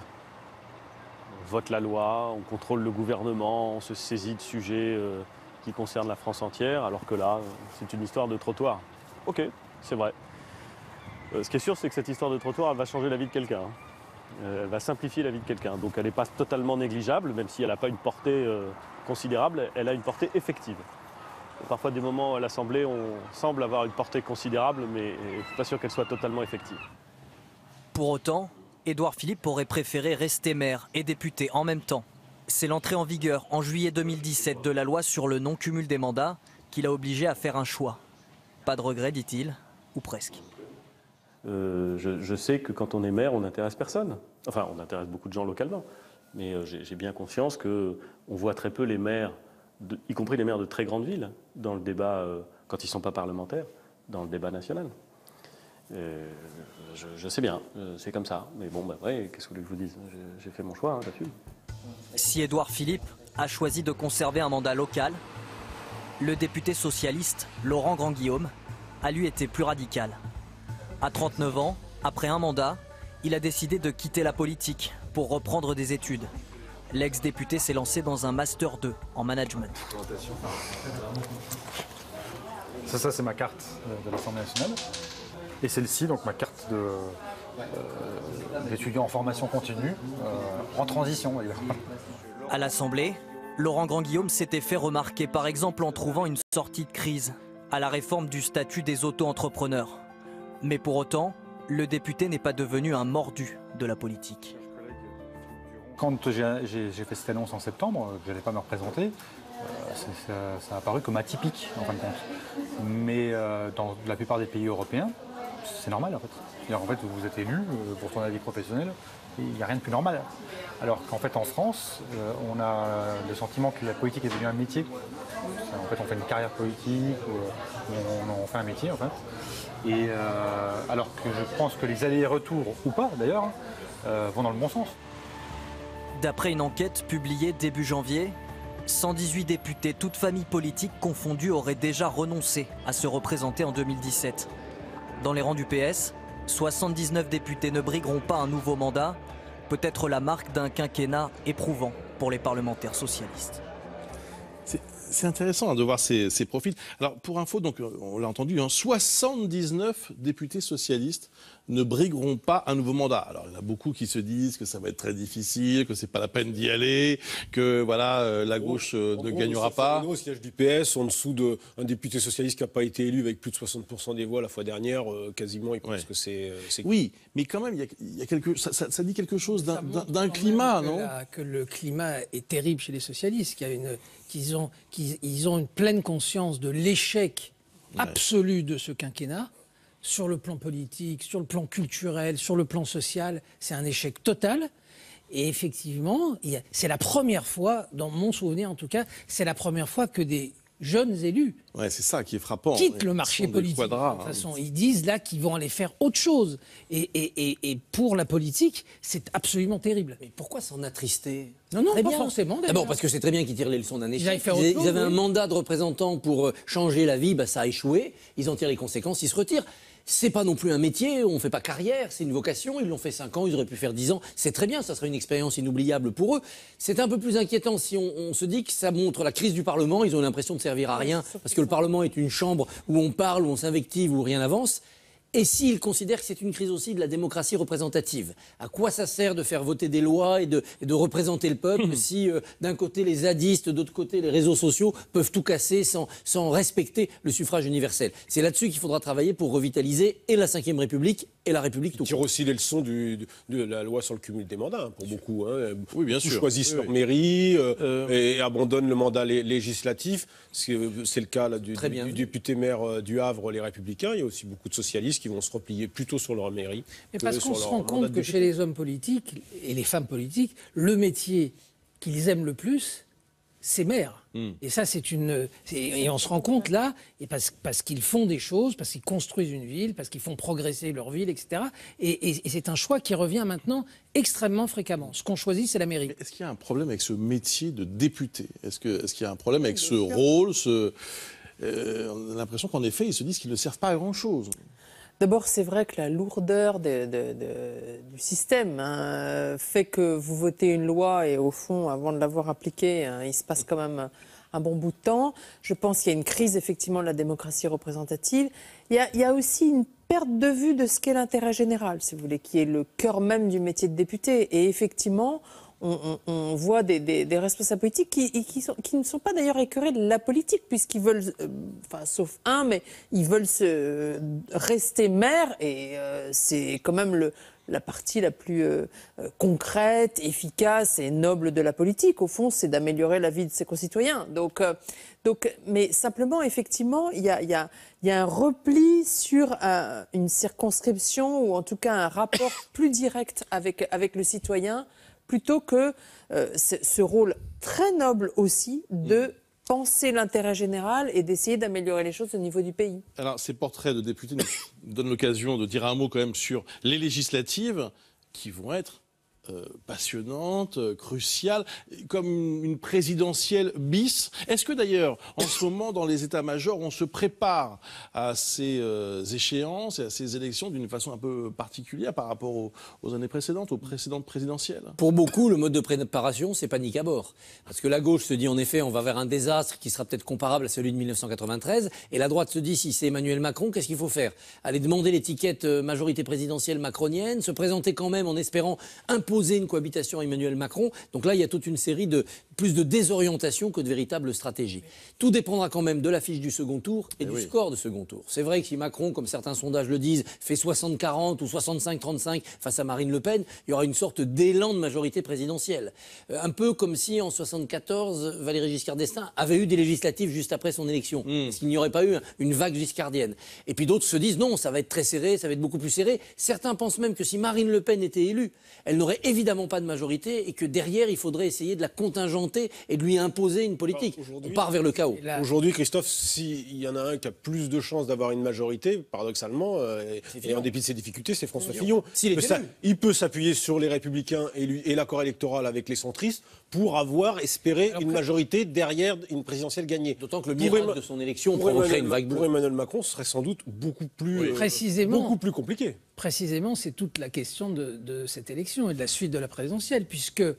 on vote la loi, on contrôle le gouvernement, on se saisit de sujets euh, qui concernent la France entière, alors que là, c'est une histoire de trottoir. Ok, c'est vrai. Euh, ce qui est sûr, c'est que cette histoire de trottoir, elle va changer la vie de quelqu'un. Hein. Euh, elle va simplifier la vie de quelqu'un. Donc elle n'est pas totalement négligeable, même si elle n'a pas une portée euh, considérable, elle a une portée effective. Parfois, des moments à l'Assemblée, on semble avoir une portée considérable, mais je ne suis pas sûr qu'elle soit totalement effective. Pour autant, Édouard Philippe aurait préféré rester maire et député en même temps. C'est l'entrée en vigueur en juillet deux mille dix-sept de la loi sur le non-cumul des mandats qui l'a obligé à faire un choix. Pas de regret, dit-il, ou presque. Euh, je, je sais que quand on est maire, on n'intéresse personne. Enfin, on intéresse beaucoup de gens localement. Mais euh, j'ai bien conscience qu'on voit très peu les maires, de, y compris les maires de très grandes villes, dans le débat, euh, quand ils ne sont pas parlementaires, dans le débat national. Euh, je, je sais bien, c'est comme ça. Mais bon, bah, ouais, qu'est-ce que vous voulez que je vous dise? J'ai fait mon choix hein, là-dessus. Si Édouard Philippe a choisi de conserver un mandat local, le député socialiste Laurent Grandguillaume a lui été plus radical. À trente-neuf ans, après un mandat, il a décidé de quitter la politique pour reprendre des études. L'ex-député s'est lancé dans un master deux en management. Ça, ça c'est ma carte de l'Assemblée nationale. Et celle-ci, donc ma carte de, euh, d'étudiant en formation continue, euh, en transition d'ailleurs. À l'Assemblée, Laurent Grandguillaume s'était fait remarquer par exemple en trouvant une sortie de crise à la réforme du statut des auto-entrepreneurs. Mais pour autant, le député n'est pas devenu un mordu de la politique. Quand j'ai fait cette annonce en septembre, que je n'allais pas me représenter, euh, ça, ça a apparu comme atypique en fin de compte. Mais euh, dans la plupart des pays européens, c'est normal en fait. C'est-à-dire, en fait, vous êtes élu euh, pour ton avis professionnel, il n'y a rien de plus normal. Alors qu'en fait en France, euh, on a le sentiment que la politique est devenue un métier. En fait, on fait une carrière politique, ou, ou on, on fait un métier en fait. Et euh, alors que je pense que les allers-retours, ou pas d'ailleurs, euh, vont dans le bon sens. D'après une enquête publiée début janvier, cent dix-huit députés, toutes familles politiques confondues, auraient déjà renoncé à se représenter en deux mille dix-sept. Dans les rangs du P S, soixante-dix-neuf députés ne brigueront pas un nouveau mandat, peut-être la marque d'un quinquennat éprouvant pour les parlementaires socialistes. C'est intéressant hein, de voir ces, ces profils. Alors, pour info, donc, on l'a entendu, hein, soixante-dix-neuf députés socialistes ne brigueront pas un nouveau mandat. Alors, il y en a beaucoup qui se disent que ça va être très difficile, que c'est pas la peine d'y aller, que voilà, euh, la gauche euh, ne gagnera pas. Au siège du P S, en dessous d'un député socialiste qui n'a pas été élu avec plus de soixante pour cent des voix la fois dernière, euh, quasiment, il pense ouais. que c'est... Oui, mais quand même, il y a, il y a quelque, ça, ça, ça dit quelque chose d'un climat, non que, la, que le climat est terrible chez les socialistes, qu'il y a une, qu'ils ont, qu'ils, ils ont une pleine conscience de l'échec ouais. absolu de ce quinquennat. Sur le plan politique, sur le plan culturel, sur le plan social, c'est un échec total. Et effectivement, c'est la première fois, dans mon souvenir en tout cas, c'est la première fois que des jeunes élus ouais, c'est ça qui est frappant. quittent le marché politique. Quadrat, de toute façon, hein. Ils disent là qu'ils vont aller faire autre chose. Et, et, et, et pour la politique, c'est absolument terrible. Mais pourquoi s'en attrister ? Non, non, très pas bien. forcément. D'abord parce que c'est très bien qu'ils tirent les leçons d'un échec. Ils, ils, chose, ils avaient oui. un mandat de représentant pour changer la vie, bah, ça a échoué. Ils en tirent les conséquences, ils se retirent. C'est pas non plus un métier, on fait pas carrière, c'est une vocation. Ils l'ont fait cinq ans, ils auraient pu faire dix ans. C'est très bien, ça serait une expérience inoubliable pour eux. C'est un peu plus inquiétant si on, on se dit que ça montre la crise du Parlement. Ils ont l'impression de servir à rien parce que le Parlement est une chambre où on parle, où on s'invective, où rien n'avance. Et s'ils considèrent que c'est une crise aussi de la démocratie représentative, à quoi ça sert de faire voter des lois et de, et de représenter le peuple mmh. si euh, d'un côté les zadistes, d'autre côté les réseaux sociaux peuvent tout casser sans, sans respecter le suffrage universel. C'est là-dessus qu'il faudra travailler pour revitaliser et la cinquième République et la République tout court. Ils tirent aussi les leçons du, de la loi sur le cumul des mandats, hein, pour beaucoup. Hein. Oui, bien Ils sûr. choisissent oui, leur oui. mairie euh, euh... et abandonnent le mandat lé législatif. C'est le cas là, du, du, du député maire du Havre, les Républicains. Il y a aussi beaucoup de socialistes qui vont se replier plutôt sur leur mairie. Mais parce qu'on se rend compte que chez les hommes politiques et les femmes politiques, le métier qu'ils aiment le plus, c'est maire. Mm. Et ça, c'est une. Et on se rend compte là, et parce, parce qu'ils font des choses, parce qu'ils construisent une ville, parce qu'ils font progresser leur ville, et cetera. Et, et, et c'est un choix qui revient maintenant extrêmement fréquemment. Ce qu'on choisit, c'est la mairie. Est-ce qu'il y a un problème avec ce métier de député ? Est-ce que, est-ce qu'il y a un problème avec ce rôle ce... Euh, on a l'impression qu'en effet, ils se disent qu'ils ne servent pas à grand-chose. D'abord, c'est vrai que la lourdeur de, de, de, du système hein, fait que vous votez une loi et au fond, avant de l'avoir appliquée, hein, il se passe quand même un, un bon bout de temps. Je pense qu'il y a une crise effectivement de la démocratie représentative. Il y a, il y a aussi une perte de vue de ce qu'est l'intérêt général, si vous voulez, qui est le cœur même du métier de député. Et effectivement, on, on, on voit des, des, des responsables politiques qui, qui, sont, qui ne sont pas d'ailleurs écœurés de la politique, puisqu'ils veulent, euh, enfin sauf un, mais ils veulent se, euh, rester maire, et euh, c'est quand même le, la partie la plus euh, concrète, efficace et noble de la politique. Au fond, c'est d'améliorer la vie de ses concitoyens. Donc, euh, donc, mais simplement, effectivement, il y a, y a, y a un repli sur un, une circonscription, ou en tout cas un rapport plus direct avec, avec le citoyen, plutôt que euh, ce rôle très noble aussi de mmh. penser l'intérêt général et d'essayer d'améliorer les choses au niveau du pays. Alors, ces portraits de députés nous donnent l'occasion de dire un mot quand même sur les législatives qui vont être euh, passionnantes, euh, cruciales, comme une présidentielle bis. Est-ce que d'ailleurs, en ce moment, dans les états-majors, on se prépare à ces euh, échéances et à ces élections d'une façon un peu particulière par rapport aux, aux années précédentes, aux précédentes présidentielles ? Pour beaucoup, le mode de préparation, c'est panique à bord. Parce que la gauche se dit, en effet, on va vers un désastre qui sera peut-être comparable à celui de mille neuf cent quatre-vingt-treize, et la droite se dit, si c'est Emmanuel Macron, qu'est-ce qu'il faut faire ? Aller demander l'étiquette majorité présidentielle macronienne, se présenter quand même en espérant imposer une cohabitation à Emmanuel Macron. Donc là, il y a toute une série de plus de désorientation que de véritable stratégie. Tout dépendra quand même de l'affiche du second tour et, et du oui. score de second tour. C'est vrai que si Macron, comme certains sondages le disent, fait soixante quarante ou soixante-cinq trente-cinq face à Marine Le Pen, il y aura une sorte d'élan de majorité présidentielle. Euh, un peu comme si en soixante-quatorze, Valéry Giscard d'Estaing avait eu des législatives juste après son élection. Mmh. Parce qu'il n'y aurait pas eu une vague giscardienne. Et puis d'autres se disent non, ça va être très serré, ça va être beaucoup plus serré. Certains pensent même que si Marine Le Pen était élue, elle n'aurait évidemment pas de majorité et que derrière, il faudrait essayer de la contingenter et de lui imposer une politique. On part vers le chaos. Aujourd'hui, Christophe, s'il y en a un qui a plus de chances d'avoir une majorité, paradoxalement, euh, et en dépit de ses difficultés, c'est François Fillon. Il peut, il peut s'appuyer sur les Républicains et, lui, et l'accord électoral avec les centristes pour avoir espéré Alors, une majorité derrière une présidentielle gagnée. D'autant que le miracle Emma... de son élection provoquerait une vague bleue. Pour Emmanuel Macron, ce serait sans doute beaucoup plus, oui. Précisément, beaucoup plus compliqué. Précisément, c'est toute la question de, de cette élection et de la suite de la présidentielle, puisque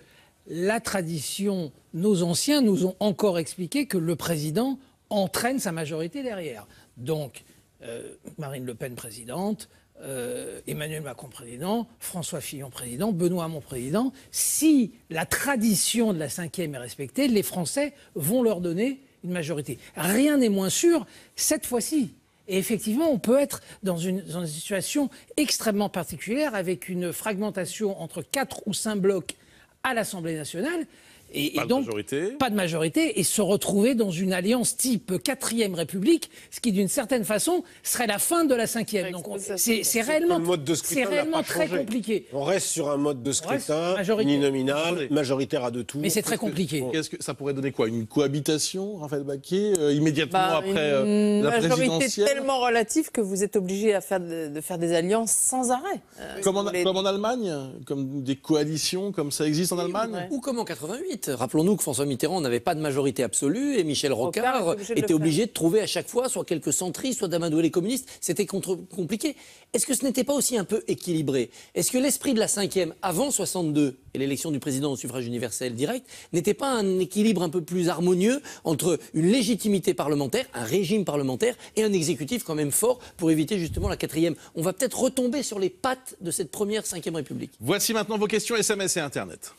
la tradition, nos anciens nous ont encore expliqué que le président entraîne sa majorité derrière. Donc, euh, Marine Le Pen présidente, euh, Emmanuel Macron président, François Fillon président, Benoît Hamon président. Si la tradition de la cinquième est respectée, les Français vont leur donner une majorité. Rien n'est moins sûr cette fois-ci. Et effectivement, on peut être dans une, dans une situation extrêmement particulière avec une fragmentation entre quatre ou cinq blocs à l'Assemblée nationale. Et, pas et de donc, majorité. pas de majorité, et se retrouver dans une alliance type quatrième République, ce qui d'une certaine façon serait la fin de la cinquième. Donc c'est c'est réellement, c'est réellement très compliqué. On reste sur un mode de scrutin uninominal, majoritaire à deux tours. Mais c'est très compliqué. Qu'est-ce que ça pourrait donner quoi? Une cohabitation, Raphaël Baquet, euh, immédiatement bah, après une euh, la majorité présidentielle? Tellement relative que vous êtes obligé à faire de, de faire des alliances sans arrêt. Euh, comme, en, voulez... comme en Allemagne, comme des coalitions, comme ça existe en oui, Allemagne, ouais. Ou comme en quatre-vingt-huit. Rappelons-nous que François Mitterrand n'avait pas de majorité absolue et Michel Rocard, Rocard était, était obligé de trouver à chaque fois soit quelques centristes, soit d'amadouer les communistes. C'était compliqué. Est-ce que ce n'était pas aussi un peu équilibré? Est-ce que l'esprit de la cinquième, avant soixante-deux et l'élection du président au suffrage universel direct, n'était pas un équilibre un peu plus harmonieux entre une légitimité parlementaire, un régime parlementaire et un exécutif quand même fort pour éviter justement la quatrième? On va peut-être retomber sur les pattes de cette première cinquième République. Voici maintenant vos questions S M S et Internet.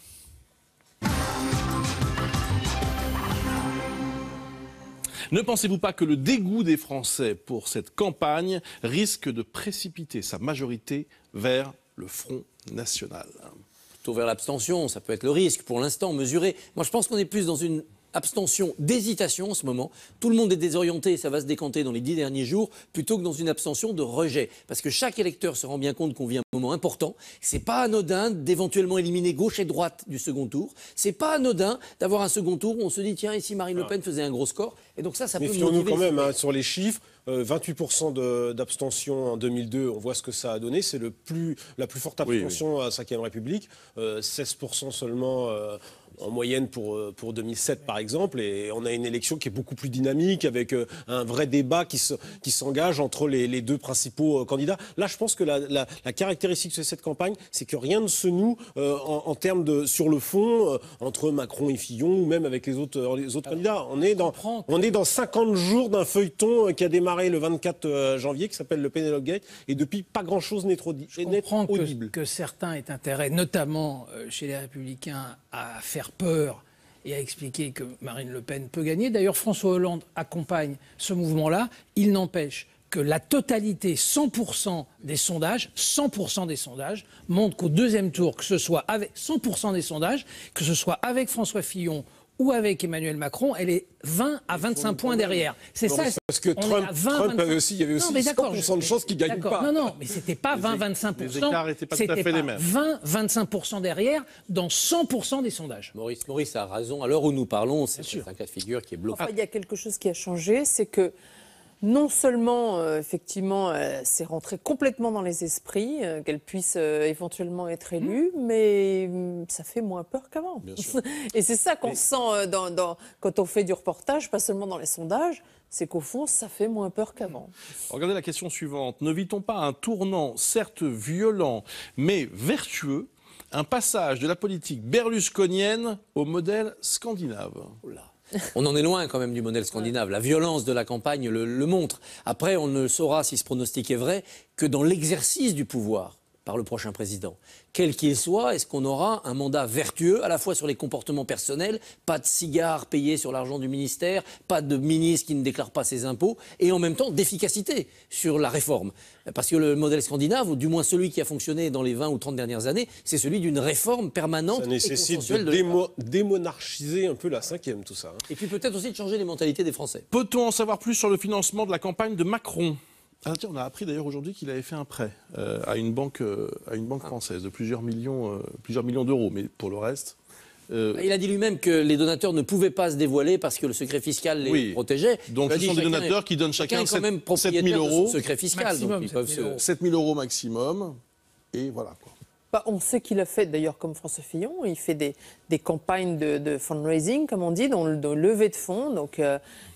Ne pensez-vous pas que le dégoût des Français pour cette campagne risque de précipiter sa majorité vers le Front National? Plutôt vers l'abstention, ça peut être le risque pour l'instant mesuré. Moi je pense qu'on est plus dans une abstention d'hésitation en ce moment. Tout le monde est désorienté, ça va se décanter dans les dix derniers jours, plutôt que dans une abstention de rejet. Parce que chaque électeur se rend bien compte qu'on vit un moment important. C'est pas anodin d'éventuellement éliminer gauche et droite du second tour. C'est pas anodin d'avoir un second tour où on se dit tiens, ici Marine Le Pen faisait un gros score. Et donc ça, ça peut motiver. Méfions-nous quand même hein, sur les chiffres. Euh, vingt-huit pour cent d'abstention en deux mille deux, on voit ce que ça a donné. C'est le plus, la plus forte abstention oui, oui. à la cinquième République. Euh, seize pour cent seulement euh, en moyenne pour, pour deux mille sept, par exemple. Et on a une élection qui est beaucoup plus dynamique, avec euh, un vrai débat qui, se, qui s'engage entre les, les deux principaux euh, candidats. Là, je pense que la, la, la caractéristique de cette campagne, c'est que rien ne se noue euh, en, en termes de, sur le fond, euh, entre Macron et Fillon, ou même avec les autres, euh, les autres candidats. On est dans, on est dans cinquante jours d'un feuilleton euh, qui a démarré le vingt-quatre janvier, qui s'appelle le Penelope Gate, et depuis, pas grand-chose n'est trop Je comprends que, que certains aient intérêt, notamment euh, chez les Républicains, à faire peur et à expliquer que Marine Le Pen peut gagner. D'ailleurs, François Hollande accompagne ce mouvement-là. Il n'empêche que la totalité, cent pour cent des sondages, cent pour cent des sondages, montrent qu'au deuxième tour, que ce soit avec cent pour cent des sondages, que ce soit avec François Fillon ou avec Emmanuel Macron, elle est vingt à vingt-cinq points derrière. C'est ça. Parce que Trump, vingt, Trump avait aussi, il y avait aussi non, cent pour cent de chances qu'il ne gagne pas. Non, non, mais c'était pas vingt à vingt-cinq pour cent. Les écarts n'étaient pas tout à fait les mêmes. vingt à vingt-cinq pour cent derrière dans cent pour cent des sondages. Maurice, Maurice a raison. À l'heure où nous parlons, c'est un cas de figure qui est bloqué. Enfin, il y a quelque chose qui a changé, c'est que non seulement, euh, effectivement, euh, c'est rentré complètement dans les esprits, euh, qu'elle puisse euh, éventuellement être élue, mmh. mais euh, ça fait moins peur qu'avant. Et c'est ça qu'on mais... sent euh, dans, dans, quand on fait du reportage, pas seulement dans les sondages, c'est qu'au fond, ça fait moins peur qu'avant. Regardez la question suivante. Ne vit-on pas un tournant, certes violent, mais vertueux, un passage de la politique berlusconienne au modèle scandinave? Oula. On en est loin quand même du modèle scandinave. La violence de la campagne le, le montre. Après, on ne saura si ce pronostic est vrai que dans l'exercice du pouvoir par le prochain président. Quel qu'il soit, est-ce qu'on aura un mandat vertueux à la fois sur les comportements personnels, pas de cigares payés sur l'argent du ministère, pas de ministre qui ne déclare pas ses impôts, et en même temps d'efficacité sur la réforme. Parce que le modèle scandinave, ou du moins celui qui a fonctionné dans les vingt ou trente dernières années, c'est celui d'une réforme permanente. Ça nécessite de, de démo, démonarchiser un peu la cinquième, tout ça. Hein. Et puis peut-être aussi de changer les mentalités des Français. Peut-on en savoir plus sur le financement de la campagne de Macron ? Ah, tiens, on a appris d'ailleurs aujourd'hui qu'il avait fait un prêt euh, à une banque, euh, à une banque française de plusieurs millions, euh, plusieurs millions d'euros. Mais pour le reste... Euh... Il a dit lui-même que les donateurs ne pouvaient pas se dévoiler parce que le secret fiscal les oui. protégeait. Donc ce sont des donateurs est, qui donnent chacun, chacun sept mille euros. Secret fiscal. Maximum, donc ils peuvent se... sept mille euros maximum. Et voilà quoi. Bah, on sait qu'il a fait, d'ailleurs, comme François Fillon, il fait des, des campagnes de, de fundraising, comme on dit, dans le de levée de fonds. Donc, euh,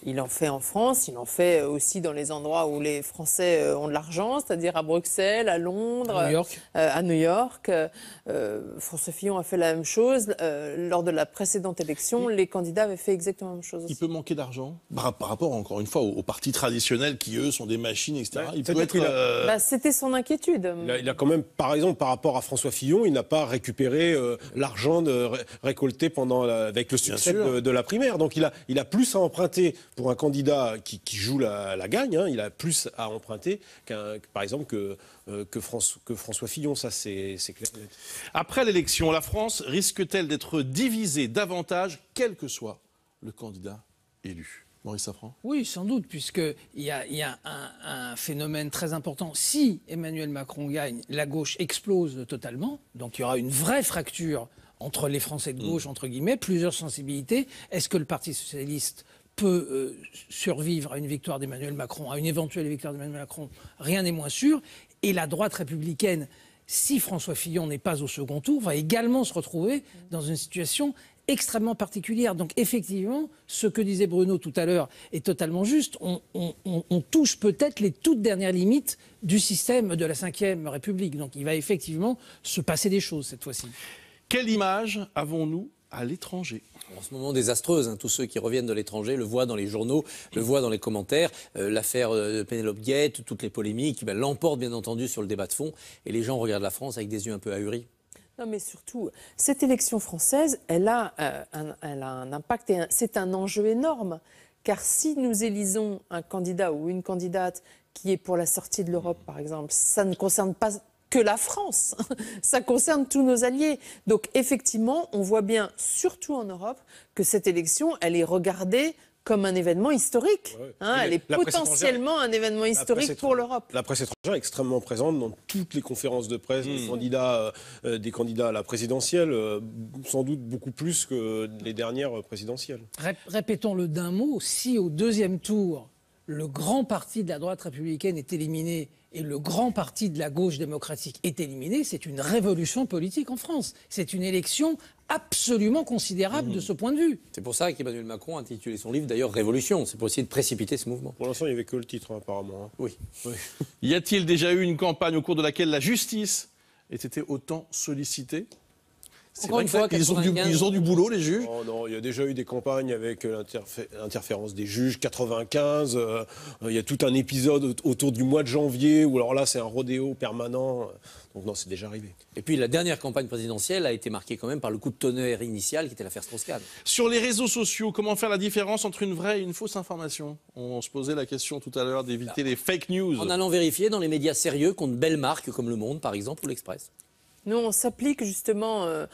Il en fait en France, il en fait aussi dans les endroits où les Français ont de l'argent, c'est-à-dire à Bruxelles, à Londres, à New York. Euh, à New York. Euh, François Fillon a fait la même chose. Euh, lors de la précédente élection, les candidats avaient fait exactement la même chose. Il peut manquer d'argent par, par rapport, encore une fois, aux, aux partis traditionnels qui, eux, sont des machines, et cetera. Ouais, il peut être... Euh... Bah, c'était son inquiétude. Il a, il a quand même, par exemple, par rapport à François Fillon, il n'a pas récupéré euh, l'argent de, ré, récolté pendant la, avec le succès de, de la primaire. Donc il a, il a plus à emprunter pour un candidat qui, qui joue la, la gagne. Hein, il a plus à emprunter qu'un, par exemple, que, euh, que, France, que François Fillon. Ça, c'est clair. Après l'élection, la France risque-t-elle d'être divisée davantage, quel que soit le candidat élu? Maurice Safran? Oui, sans doute, puisqu'il y a, y a un, un phénomène très important. Si Emmanuel Macron gagne, la gauche explose totalement. Donc il y aura une vraie fracture entre les Français de gauche, mmh. entre guillemets, plusieurs sensibilités. Est-ce que le Parti socialiste peut euh, survivre à une victoire d'Emmanuel Macron, à une éventuelle victoire d'Emmanuel Macron? Rien n'est moins sûr. Et la droite républicaine, si François Fillon n'est pas au second tour, va également se retrouver dans une situation extrêmement particulière. Donc effectivement, ce que disait Bruno tout à l'heure est totalement juste. On, on, on touche peut-être les toutes dernières limites du système de la cinquième République. Donc il va effectivement se passer des choses cette fois-ci. Quelle image avons-nous à l'étranger? En ce moment désastreuse, hein. Tous ceux qui reviennent de l'étranger le voient dans les journaux, le voient dans les commentaires. Euh, L'affaire de Penelope Gay, toutes les polémiques, ben, l'emportent bien entendu sur le débat de fond. Et les gens regardent la France avec des yeux un peu ahuris. Non, mais surtout, cette élection française, elle a, euh, un, elle a un impact et c'est un enjeu énorme. Car si nous élisons un candidat ou une candidate qui est pour la sortie de l'Europe, par exemple, ça ne concerne pas que la France, ça concerne tous nos alliés. Donc effectivement, on voit bien, surtout en Europe, que cette élection, elle est regardée comme un événement historique. Ouais. Hein, elle est potentiellement un événement historique pour l'Europe. La presse étrangère est extrêmement présente dans toutes les conférences de presse mmh. des, candidats, euh, des candidats à la présidentielle, euh, sans doute beaucoup plus que les dernières présidentielles. Rép Répétons-le d'un mot, si au deuxième tour, le grand parti de la droite républicaine est éliminé et le grand parti de la gauche démocratique est éliminé, c'est une révolution politique en France. C'est une élection absolument considérable mmh. de ce point de vue. C'est pour ça qu'Emmanuel Macron a intitulé son livre d'ailleurs Révolution. C'est pour essayer de précipiter ce mouvement. Pour l'instant, il n'y avait que le titre, hein, apparemment. Hein. Oui. oui. Y a-t-il déjà eu une campagne au cours de laquelle la justice ait été autant sollicitée? C'est vrai qu'ils ont, ils ont du boulot, les juges. Oh non, il y a déjà eu des campagnes avec l'interférence des juges, quatre-vingt-quinze. Euh, il y a tout un épisode autour du mois de janvier où alors là, c'est un rodéo permanent. Donc non, c'est déjà arrivé. Et puis la dernière campagne présidentielle a été marquée quand même par le coup de tonnerre initial qui était l'affaire Strauss-Kahn. Sur les réseaux sociaux, comment faire la différence entre une vraie et une fausse information? On se posait la question tout à l'heure d'éviter les fake news. En allant vérifier dans les médias sérieux contre belles marques comme Le Monde, par exemple, ou l'Express. Nous, on s'applique justement euh,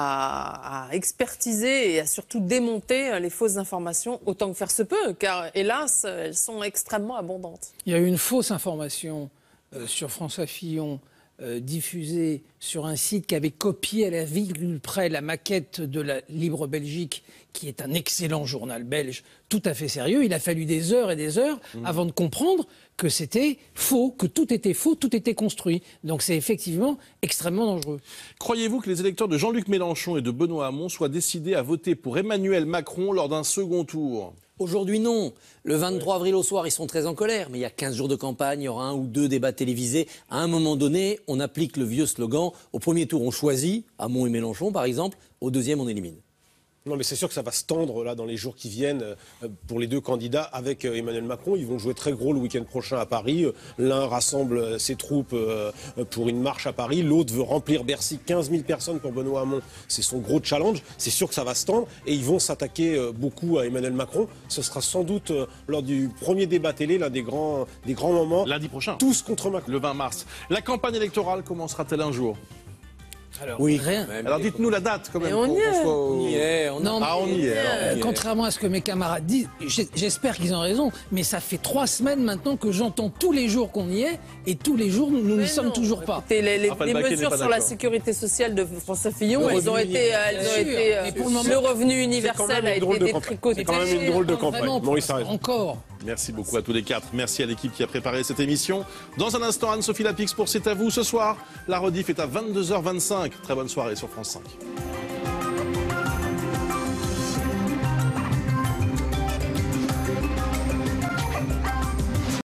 à, à expertiser et à surtout démonter les fausses informations autant que faire se peut, car hélas, elles sont extrêmement abondantes. Il y a eu une fausse information euh, sur François Fillon euh, diffusée sur un site qui avait copié à la virgule près la maquette de la Libre Belgique, qui est un excellent journal belge, tout à fait sérieux. Il a fallu des heures et des heures mmh. avant de comprendre que c'était faux, que tout était faux, tout était construit. Donc c'est effectivement extrêmement dangereux. Croyez-vous que les électeurs de Jean-Luc Mélenchon et de Benoît Hamon soient décidés à voter pour Emmanuel Macron lors d'un second tour? Aujourd'hui, non. Le vingt-trois avril au soir, ils sont très en colère. Mais il y a quinze jours de campagne, il y aura un ou deux débats télévisés. À un moment donné, on applique le vieux slogan. Au premier tour, on choisit, Hamon et Mélenchon par exemple. Au deuxième, on élimine. Non, mais c'est sûr que ça va se tendre là dans les jours qui viennent euh, pour les deux candidats avec euh, Emmanuel Macron. Ils vont jouer très gros le week-end prochain à Paris. L'un rassemble euh, ses troupes euh, pour une marche à Paris. L'autre veut remplir Bercy. quinze mille personnes pour Benoît Hamon. C'est son gros challenge. C'est sûr que ça va se tendre et ils vont s'attaquer euh, beaucoup à Emmanuel Macron. Ce sera sans doute euh, lors du premier débat télé, l'un des grands, des grands moments. Lundi prochain. Tous contre Macron. Le vingt mars. La campagne électorale commencera-t-elle un jour? Alors, oui, rien. Alors dites-nous la date quand même. Et on y est. On y est. On non, ah, on y est. Alors, on y est. Contrairement à ce que mes camarades disent, j'espère qu'ils ont raison, mais ça fait trois semaines maintenant que j'entends tous les jours qu'on y est, et tous les jours, nous n'y sommes toujours pas. Écoutez, les, les, ah, les mesures sur la sécurité sociale de François Fillon, elles ont été, elles ont été euh, pour le, moment, le revenu universel a été détricoté. C'est quand même une drôle de campagne. Maurice a raison. Encore. Merci beaucoup à tous les quatre. Merci à l'équipe qui a préparé cette émission. Dans un instant, Anne-Sophie Lapix pour C'est à vous. Ce soir, la rediff est à vingt-deux heures vingt-cinq. Très bonne soirée sur France cinq.